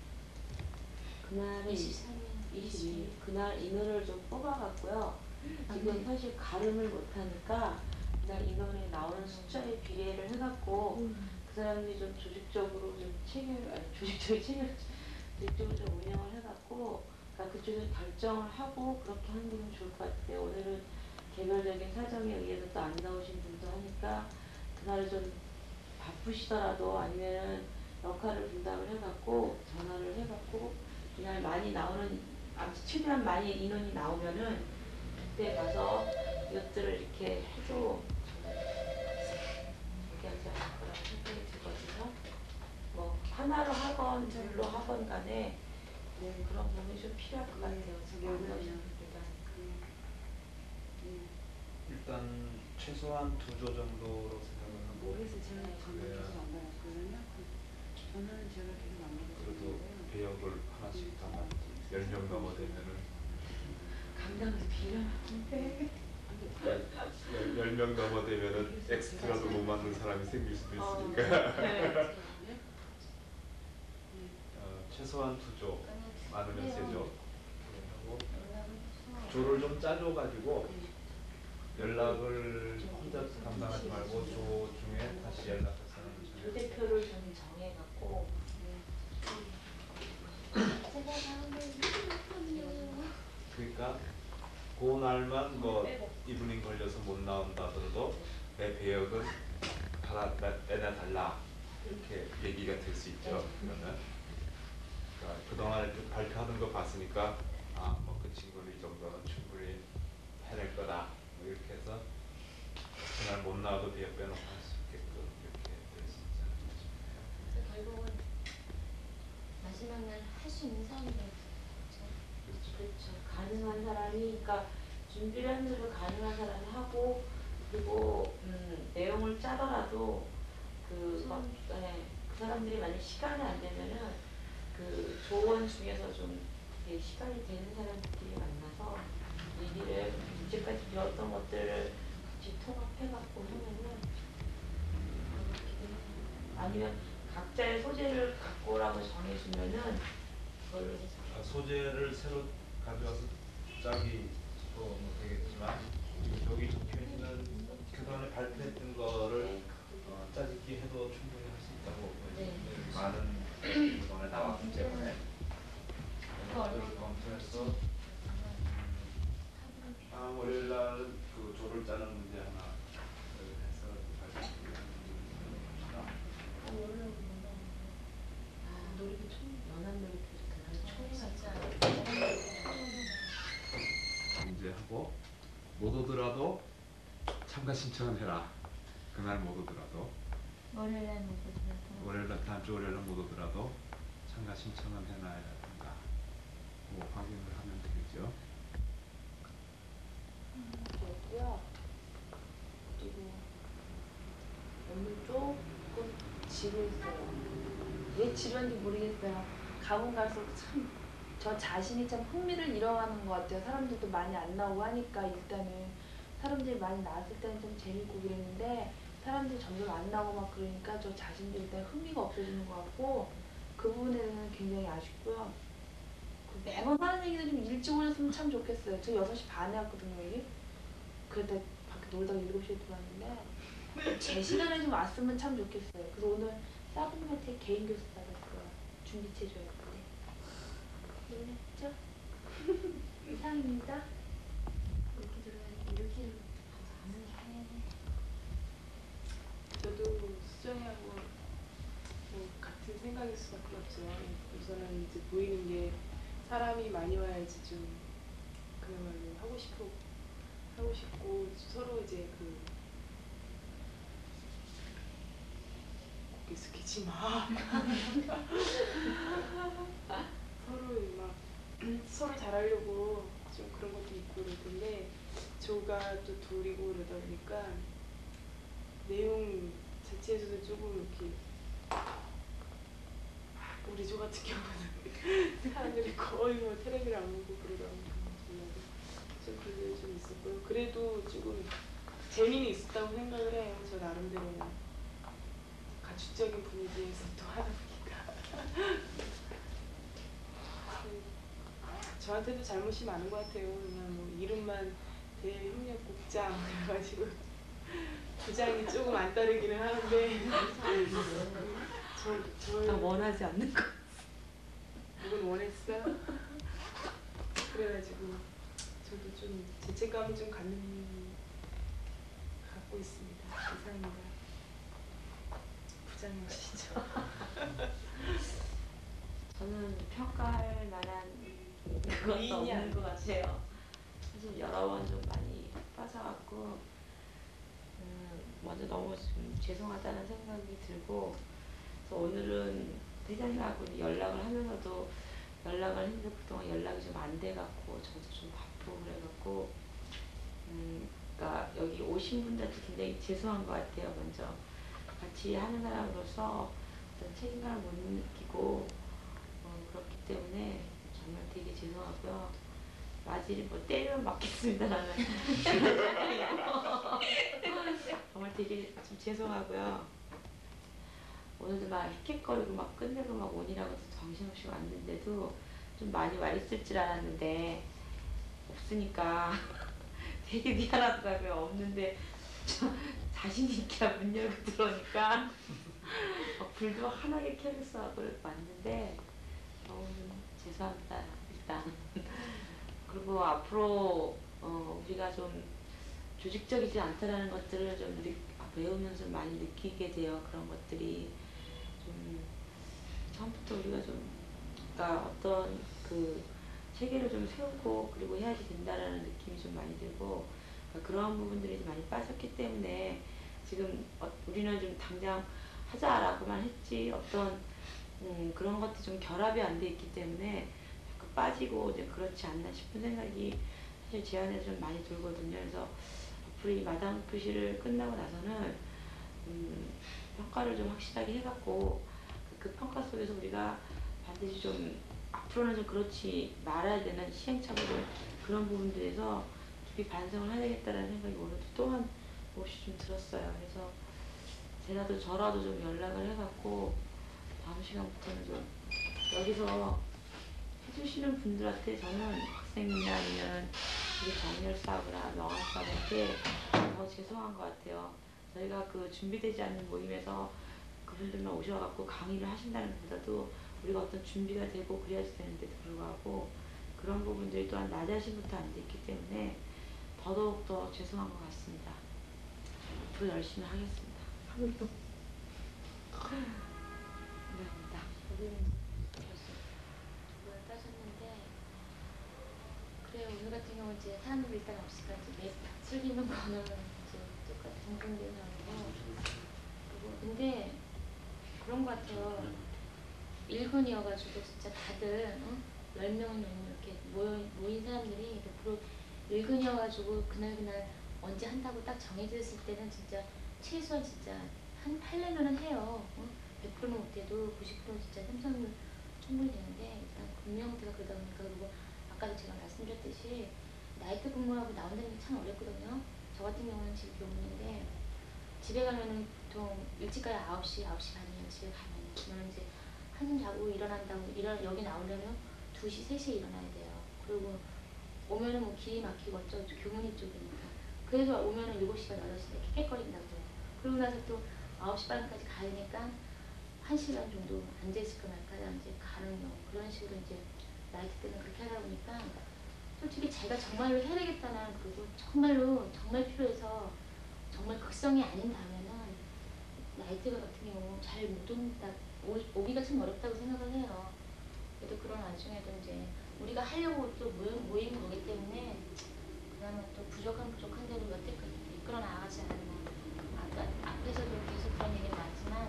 그날은 이십삼 일, 이십이 일. 그날 인원을 좀 뽑아갖고요. 지금 사실 가름을 못하니까 그냥 인원이 나오는 숫자에 비례를 해갖고 음. 그 사람들이 좀 조직적으로 좀 체결, 아니 조직적인 체결, 조직적으로 좀 운영을 해갖고 그러니까 그쪽에서 결정을 하고 그렇게 하는 게 좀 좋을 것 같아요. 오늘은 개별적인 사정에 의해서 또 안 나오신 분도 하니까 그날은 좀 바쁘시더라도 아니면 역할을 분담을 해갖고 전화를 해갖고 그날 많이 나오는 아무튼 최대한 많이 인원이 나오면은 그때 가서 이것들을 이렇게 해도 얘기하지 않을 거라고 생각이 들거든요. 뭐 하나로 하건 둘로 하건 간에 네, 그런 부분이 좀 필요할 것 같아요. 저기 일단 최소한 두 조 정도로 생각을 하고 그래서 제가 전화를 계속 안 받았거든요. 전화는 제가 계속 안 그래도 받았어요. 배역을 하나씩 다 열 명 넘어되면은 감당도 비려는데 열 명 넘어되면은 엑스트라도 못 맞는 사람이 생길 수도 어, 있으니까. 네. 어, 최소한 두 조, 많으면 세 조. 하고 조를 조를 좀 짜줘가지고 연락을 혼자 담당하지 말고 조 중에 다시 연락할 사람을 조 정해. 대표를 좀 정해갖고 제가 가운데 있거든요. 그러니까 그날만 뭐 이브닝 걸려서 못 나온다 하더라도 내 배역은 하나 빼내달라 이렇게 얘기가 될 수 있죠. 그러면 그러니까 그동안 좀 발표하는 거 봤으니까 아 뭐 그 친구는 이 정도는 충분히 해낼 거다 뭐 이렇게 해서 그날 못 나와도 배역 빼놓고 할 수 있게끔 이렇게 될 수 있지 않을까 싶네요. 결국은 마지막 날 할 수 있는 사람들 그렇죠. 그렇죠. 가능한 사람이, 그러니까 준비를 하는 대로 가능한 사람이 하고, 그리고 음, 내용을 짜더라도 그, 막, 네, 그 사람들이 만약 시간이 안 되면은 그 조원 중에서 좀 이렇게 시간이 되는 사람들끼리 만나서 얘기를 이제까지 배웠던 것들을 같이 통합해갖고 하면은 아니면 각자의 소재를 갖고 오라고 정해주면은 그걸로 해서 아, 소재를 새로 가져와서 짜기 뭐 되겠지만 여기 적혀 있는 그동안에 발표했던 거를 어, 짜집기 해도 충분히 할 수 있다고 네. 많은 그동안에 나왔기 때문에 것들을 검토해서 다음 월요일 날은 그 조를 짜는 문제 하나 해서 발표합니다. 아, 놀이터 총, 연합 놀이터 그날 총회 문제하고 못 오더라도 참가 신청은 해라. 그날 못 오더라도 월요일 날 먹고 월요일 날 다음 주 월요일 날 못 오더라도 참가 신청은 해놔야 된다. 뭐 확인을 하면 되겠죠. 됐고요. 그리고 오늘 조금 지루했어요. 왜 지루한지 모르겠어요. 가면 갈수록 참 저 자신이 참 흥미를 잃어가는 것 같아요. 사람들도 많이 안 나오고 하니까 일단은 사람들이 많이 나왔을 때는 좀 재밌고 그랬는데 사람들이 점점 안 나오고 막 그러니까 저 자신도 일단 흥미가 없어지는 것 같고 그 부분에는 굉장히 아쉽고요. 그 매번 하는 얘기는 좀 일찍 오셨으면 참 좋겠어요. 저 여섯 시 반에 왔거든요, 여기. 그러다 밖에 놀다가 일곱 시에 들어왔는데 제 시간에 좀 왔으면 참 좋겠어요. 그래서 오늘 사부님한테 개인 교습 받았어요. 준비체 줘요. 놀랬죠? 이상입니다. 이렇게 들어야 이렇게 가면 저도 수정이하고 뭐 같은 생각일 수밖에 없죠. 우선은 이제 보이는 게 사람이 많이 와야지 좀 그야말로 하고 싶고 하고 싶고 서로 이제 그 고개 숙이지 마. 서로 막 서로 잘하려고 좀 그런 것도 있고 그럴 텐데 조가 또 둘이고 그러다 보니까 내용 자체에서도 조금 이렇게 우리 조 같은 경우는 사람들이 거의 뭐 테레비를 안 보고 그러다 보니까 좀 그게 좀 있었고요. 그래도 조금 재미는 있었다고 생각을 해요. 저 나름대로는 가축적인 분위기에서 또 하다 보니까 저한테도 잘못이 많은 것 같아요. 그냥 뭐 이름만 대협력국장 그래가지고 부장이 조금 안 따르기는 하는데 저, 저 나 원하지 않는 거. 누군 원했어? 그래가지고 저도 좀 죄책감을 좀 갖는 갖고 있습니다. 이상입니다. 부장님 아시죠? 저는 평가할 만한 그것도 미인이 없는 것 같아요. 사실 여러 번 좀 많이 빠져갖고 음, 먼저 너무 좀 죄송하다는 생각이 들고, 그래서 오늘은 회장님하고 연락을 하면서도 연락을 했는데 그동안 연락이 좀 안 돼갖고 저도 좀 바쁘고 그래갖고 음, 그러니까 여기 오신 분들한테 굉장히 죄송한 것 같아요. 먼저 같이 하는 사람으로서 어떤 책임감을 못 느끼고 어, 그렇기 때문에 정말 되게 죄송하고요. 맞이를 뭐 때리면 맞겠습니다라는 정말 되게 좀 죄송하고요. 오늘도 막 헥헥거리고 막 끝내고 막 오니라고 정신없이 왔는데도 좀 많이 와 있을 줄 알았는데 없으니까 되게 미안하더라고요. 없는데 자신 있게 문 열고 들어오니까 불도 환하게 켜면서 왔는데 너무 좀 죄송합니다. 일단 그리고 앞으로 어, 우리가 좀 조직적이지 않다라는 것들을 좀 느, 배우면서 많이 느끼게 돼요. 그런 것들이 좀 처음부터 우리가 좀 그러니까 어떤 그 체계를 좀 세우고 그리고 해야지 된다라는 느낌이 좀 많이 들고, 그러니까 그런 부분들이 좀 많이 빠졌기 때문에 지금 어, 우리는 좀 당장 하자라고만 했지 어떤 음, 그런 것들이 좀 결합이 안 돼 있기 때문에 자꾸 빠지고 이제 그렇지 않나 싶은 생각이 사실 제 안에서 좀 많이 들거든요. 그래서 앞으로 이 마당 표시를 끝나고 나서는 음, 평가를 좀 확실하게 해갖고 그 평가 속에서 우리가 반드시 좀 앞으로는 좀 그렇지 말아야 되는 시행착오를 그런 부분들에서 깊이 반성을 해야 되겠다는 생각이 오늘도 또한 몹시 좀 들었어요. 그래서 제라도 저라도 좀 연락을 해갖고 다음 시간부터는 좀 여기서 해주시는 분들한테 저는 학생이나 아니면 정렬사하거나 명함사한테 더 죄송한 것 같아요. 저희가 그 준비되지 않는 모임에서 그분들만 오셔갖고 강의를 하신다는 것보다도 우리가 어떤 준비가 되고 그래야지 되는데도 불구하고 그런 부분들이 또한 나 자신부터 안 됐기 때문에 더더욱 더 죄송한 것 같습니다. 앞으로 열심히 하겠습니다. 감사합니다. 누가 따셨는데 그래 오늘 같은 경우 이제 사람들이 일단 없으니까 이제 매 슬리는 거는 이제 똑같은 공개는 하고 그리고 근데 그런 것 같아요. 일군이어가지고 진짜 다들 어? 열 명 이렇게 모여, 모인 사람들이 백 퍼센트 일군이어가지고 그날 그날 언제 한다고 딱 정해져 있을 때는 진짜 최소한 진짜 한 팔 년은 해요. 어? 백 퍼센트는 못해도 구십 퍼센트 진짜 생산률 충분히 되는데 일단 근무형태가 그러다 보니까 그리고 아까도 제가 말씀드렸듯이 나이트 근무하고 나온다는 게 참 어렵거든요. 저 같은 경우는 집 교문인데 집에 가면은 보통 일찍 가야 아홉 시, 아홉 시 반이면 집에 가면은 그러면 이제 한숨 자고 일어난다고 일어, 여기 나오려면 두 시, 세 시에 일어나야 돼요. 그리고 오면은 뭐 길이 막히고 어쩌고 교문이 쪽이니까 그래서 오면은 일곱 시 반, 여덟 시에 킥킥거린다고 해요. 그러고 나서 또 아홉 시 반까지 가니까 한 시간 정도 앉아있을까 말까 이제 가는 경우 그런 식으로 이제 나이트 때는 그렇게 하다 보니까 솔직히 제가 정말로 해야 되겠다는 그리고 정말로 정말 필요해서 정말 극성이 아닌다면은 나이트가 같은 경우 잘 못 온다 오기가 참 어렵다고 생각을 해요. 그래도 그런 와중에도 이제 우리가 하려고 또 모임, 모인 거기 때문에 그나마 또 부족한 부족한 대로 여태까지 이끌어 나가지 않았나. 아까 앞에서도 계속 그런 얘기가 나왔지만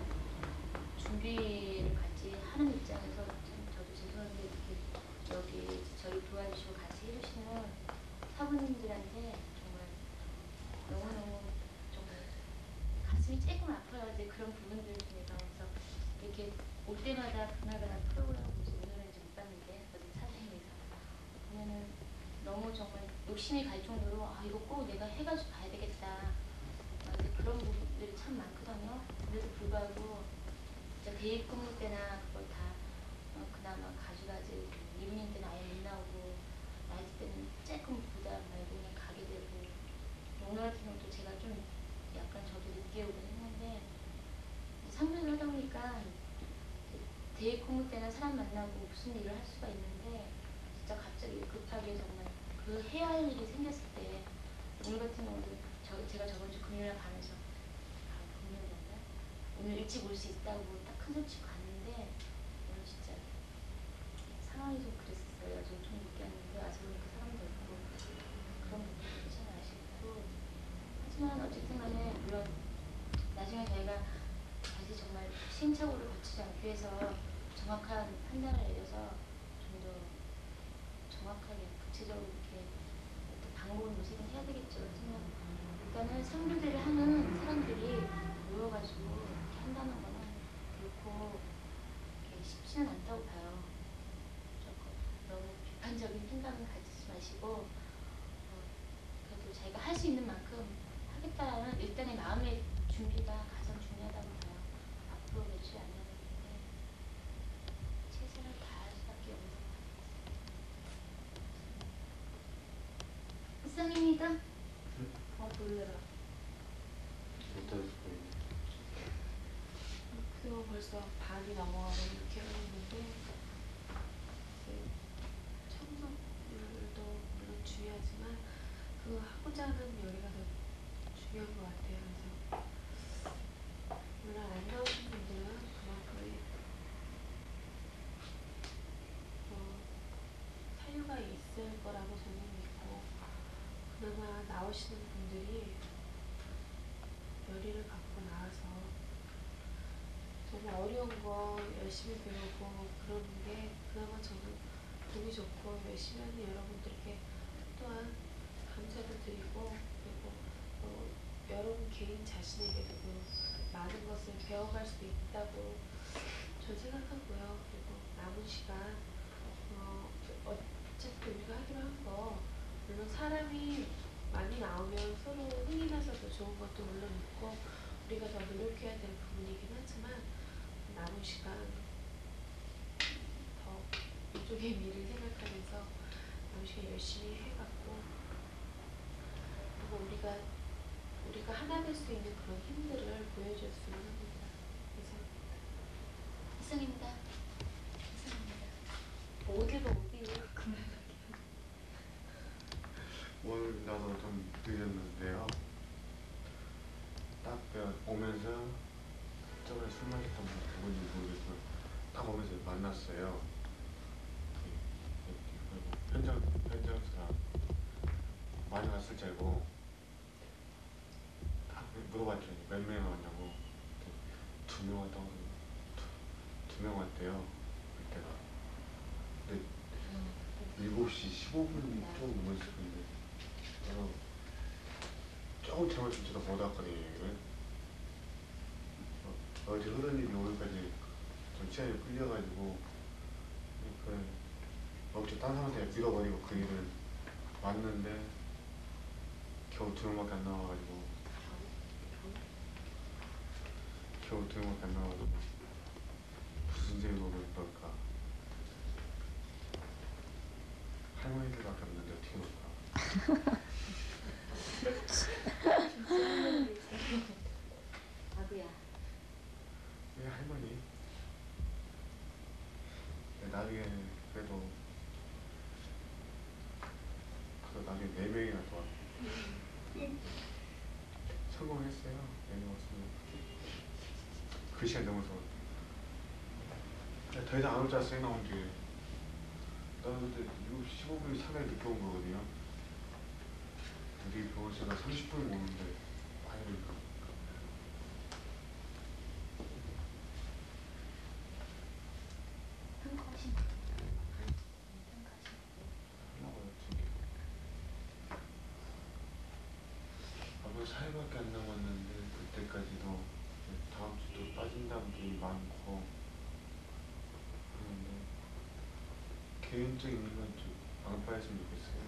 준비를 같이 하는 입장에서 참 저도 죄송한데 이렇게 여기 저희 도와주시고 같이 해주시는 사부님들한테 정말 너무너무 정말 가슴이 조금 아파요. 이제 그런 부분들을 보니까 그래서 이렇게 올 때마다 그날그날 프로그램을 보면서 오늘은 이제 못 봤는데 어제 사장님에서 보면은 너무 정말 욕심이 갈 정도로 아 이거 꼭 내가 해가지고 가야 되겠다. 그런 부분들이 참 많거든요. 그래도 불구하고 진짜 대입 근무 때나 그걸 다 어, 그나마 가져가지 이브닝 때는 아예 못 나오고 나이트 때는 조금 보다 말고 그냥 가게 되고 오늘 같은 경우도 제가 좀 그냥 사람 만나고 무슨 일을 할 수가 있는데 진짜 갑자기 급하게 정말 그 해야 할 일이 생겼을 때 오늘 같은 경우도 저, 제가 저번 주 금요일에 가면서 아 금요일이었나? 오늘 일찍 올 수 있다고 딱 큰 소리 치고 갔는데 오늘 진짜 상황이 좀 그랬어요. 좀, 좀 늦게 왔는데 와서 보니까 사람도 없고 그런 부분이 참 아쉽고 하지만 어쨌든 간에 물론 나중에 저희가 다시 정말 시행착오를 거치지 않기 위해서 정확한 판단을 내려서 좀 더 정확하게 구체적으로 이렇게 어떤 방법을 모색은 해야 되겠죠. 하지만 일단은 상류대를 하는 사람들이 모여가지고 이렇게 한다는 거는 결코 이렇게 쉽지는 않다고 봐요. 조금 너무 비판적인 생각은 가지지 마시고 어, 그래도 자기가 할 수 있는 만큼 하겠다라는 일단의 마음의 준비가 가장 중요하다고 봐요. 앞으로 며칠 안 남았는데 최선을 다할 수밖에 없는 것 같아요. 이상입니다. 어 놀래라. 그거 벌써 반이 넘어가고 이렇게 하는데 이제 청소년들도 물론 중요하지만 그 하고자 하는 열의가 더 중요한 것 같아요. 그래서 물론 안 나오신 분들은 그만큼의 어, 사유가 있을 거라고 저는 믿고 그나마 나오시는 분들이 열의를 갖고 나와서 정말 어려운 거 열심히 배우고 그러는 게 그나마 저는 보기 좋고 열심히 하는 여러분들께 또한 감사를 드리고 그리고 어, 여러분 개인 자신에게도 많은 것을 배워갈 수 있다고 저는 생각하고요. 그리고 남은 시간 어, 어차피 우리가 하기로 한 거 물론 사람이 많이 나오면 서로 흥이 나서 더 좋은 것도 물론 있고 우리가 더 노력해야 될 부분이긴 하지만 남은 시간 더 이쪽의 미를 생각하면서 남은 시간 열심히 해갖고 그리고 우리가 우리가 하나 될 수 있는 그런 힘들을 보여줬으면 합니다. 이상입니다. 이상입니다. 어디가 어디예요? 오늘 나도 좀 늦었는데요. 딱 오면서 저번에 술 마셨던 분인지 모르겠지만 딱 오면서 만났어요. 현장 현장사람 많이 왔을 줄 알고 딱 물어봤더니 몇 명 왔냐고 두 명 왔다고 두 명 왔대요. 그때가. 근데 일곱 시 십오 분이 좀 넘었을 건데 저는 조금 잘못 진짜 못 왔거든요. 어, 어제 흐른 일이 오늘까지 좀 시간이 끌려가지고 그 어째 딴 사람한테 밀어버리고 그 일을 왔는데 겨우 두 명밖에 안 나와가지고 겨우 두 명밖에 안 나와가지고 무슨 죄로 그럴까. 할머니들밖에 없는데 어떻게 놓을까. 아구야. 왜 할머니? 나중에 그래도 그래도 나중에 네 명이나 더 성공했어요. 네 명 왔으면 그 시간 넘어서 더 이상 안 올 줄 알았어요. 나온 뒤에 나는 그때 일곱 시 십오 분이 상당히 늦게 온 거거든요. 우리 병원에서 삼십 분이 오는데 와야 되니까 평가하신 앞으로 사 일밖에 안 남았는데 그때까지도 다음 주도 빠진다는 분이 많고 그런데 개인적인 이유는 좀 안 빠졌으면 좋겠어요.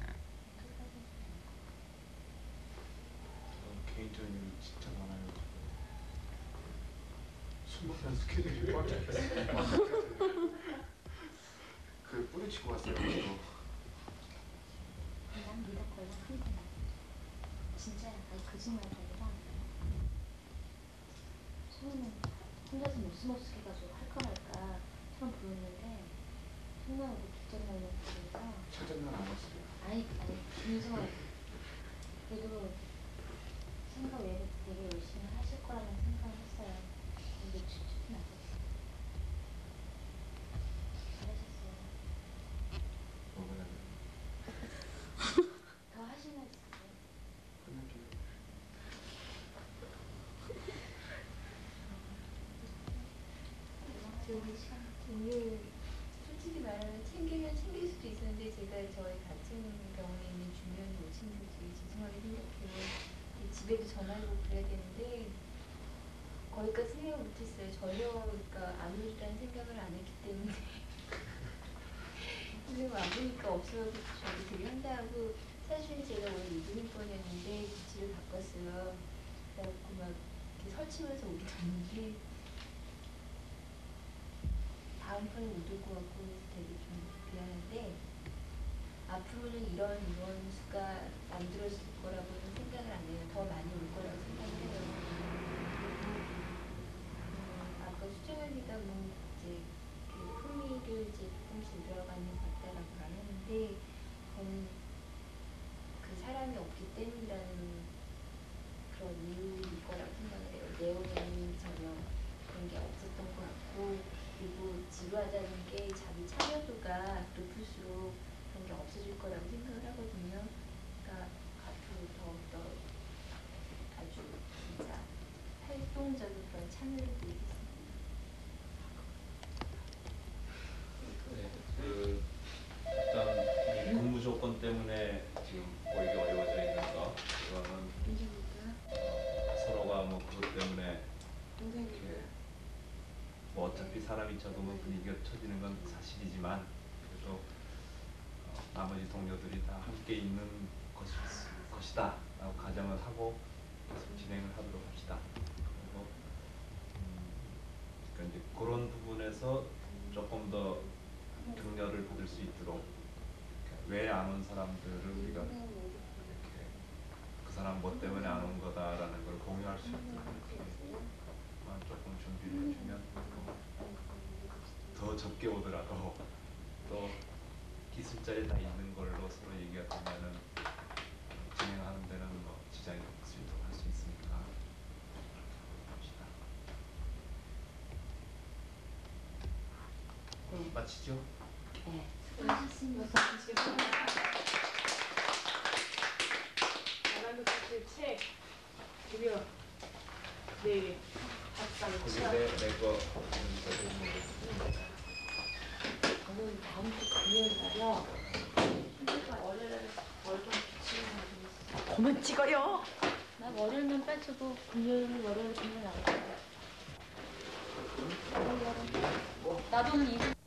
저 개인적인 이유는 진짜 많아요. 수많은 스케줄이 꽉 찼어요. 그 뿌리치고 왔어요. 또. 난 믿었거든. 항상. 진짜 아니 거짓말이 아니라 처음에는 혼자서 모스모스 해가지고 할까 말까 처음 부르는데 정말 뭐 기적날로 부르서 찾았나 안 했어요. 아니 아니 김성 그래도 생각 외로 되게 열심히 하실 거라는 생각을 했어요. 근데 춤추진 않았어요. 잘하셨어요. 더 하실 말 있으세요? 저기 오늘 솔직히 말하면 챙기면 챙길 수도 있었는데 제가 저희 같은 병원에 있는 중요한 못 챙겨서 죄송하게 생각해요. 집에도 전화하고 그래야 되는데 거기까지 생각을 못했어요. 전혀 그러니까 아무리라는 생각을 안 했기 때문에 선생님 안 보니까 없어서 저도 되게 황당하고 사실 제가 원래 이분일 뻔했는데 위치를 바꿨어요. 그래갖고 막 이렇게 설치면서 오게 됐는데 다음번에 못 올 것 같고 되게 좀 미안한데 앞으로는 이런 이런 수가 만들어질 거라고는 생각을 안 해요. 더 많이 올 거라고 생각을 해요. 음, 아까 수정현이가 뭐 이제 그 흥미를 이제 조금씩 늘어가는 것 같다라고 말했는데 그건 그 사람이 없기 때문이라는 그런 이유일 거라고 생각을 해요. 내용에는 전혀 그런 게 없었던 것 같고 그리고 지루하다는 게 자기 참여도가 높을수록 그런 게 없어질 거라고 생각을 하거든요. 그러니까 앞으로 더욱더 아주 진짜 활동적인 그런 참여를 보이겠습니다. 네, 그 일단 이 근무 조건 때문에 지금 보이기 어려워져 있는 거 이거는 어, 서로가 뭐 그것 때문에 이렇게 뭐 어차피 사람이 적으면 분위기가 처지는 건 사실이지만 그래도 어, 나머지 동료들이 다 함께 있는 것이, 것이다 라고 가정을 하고 계속 진행을 하도록 합시다. 그리고 음, 그러니까 이제 그런 부분에서 조금 더 격려를 받을 수 있도록 왜 안 온 사람들을 우리가 이렇게 그 사람 뭐 때문에 안 온 거다라는 걸 공유할 수 있도록 이렇게만 조금 준비를 해주면 더 적게 오더라도 또 기술자에 다 있는 걸로 서로 얘기가 되면은 진행하는 데는 뭐 지장이 없을 수 있도록 할 수 있으니까 합시다. 그럼 마치죠? 네. 수고하셨습니다. 나랑도 사실 책 드디어 내일 박상 거기 취업. 내, 내거 저는 다음 주 금요일 날이요. 월요일에 월좀 붙이는 거 그만 찍어요. 나 월요일만 빠지고 금요일 월요일 금요일 나가요. 나도 오늘 이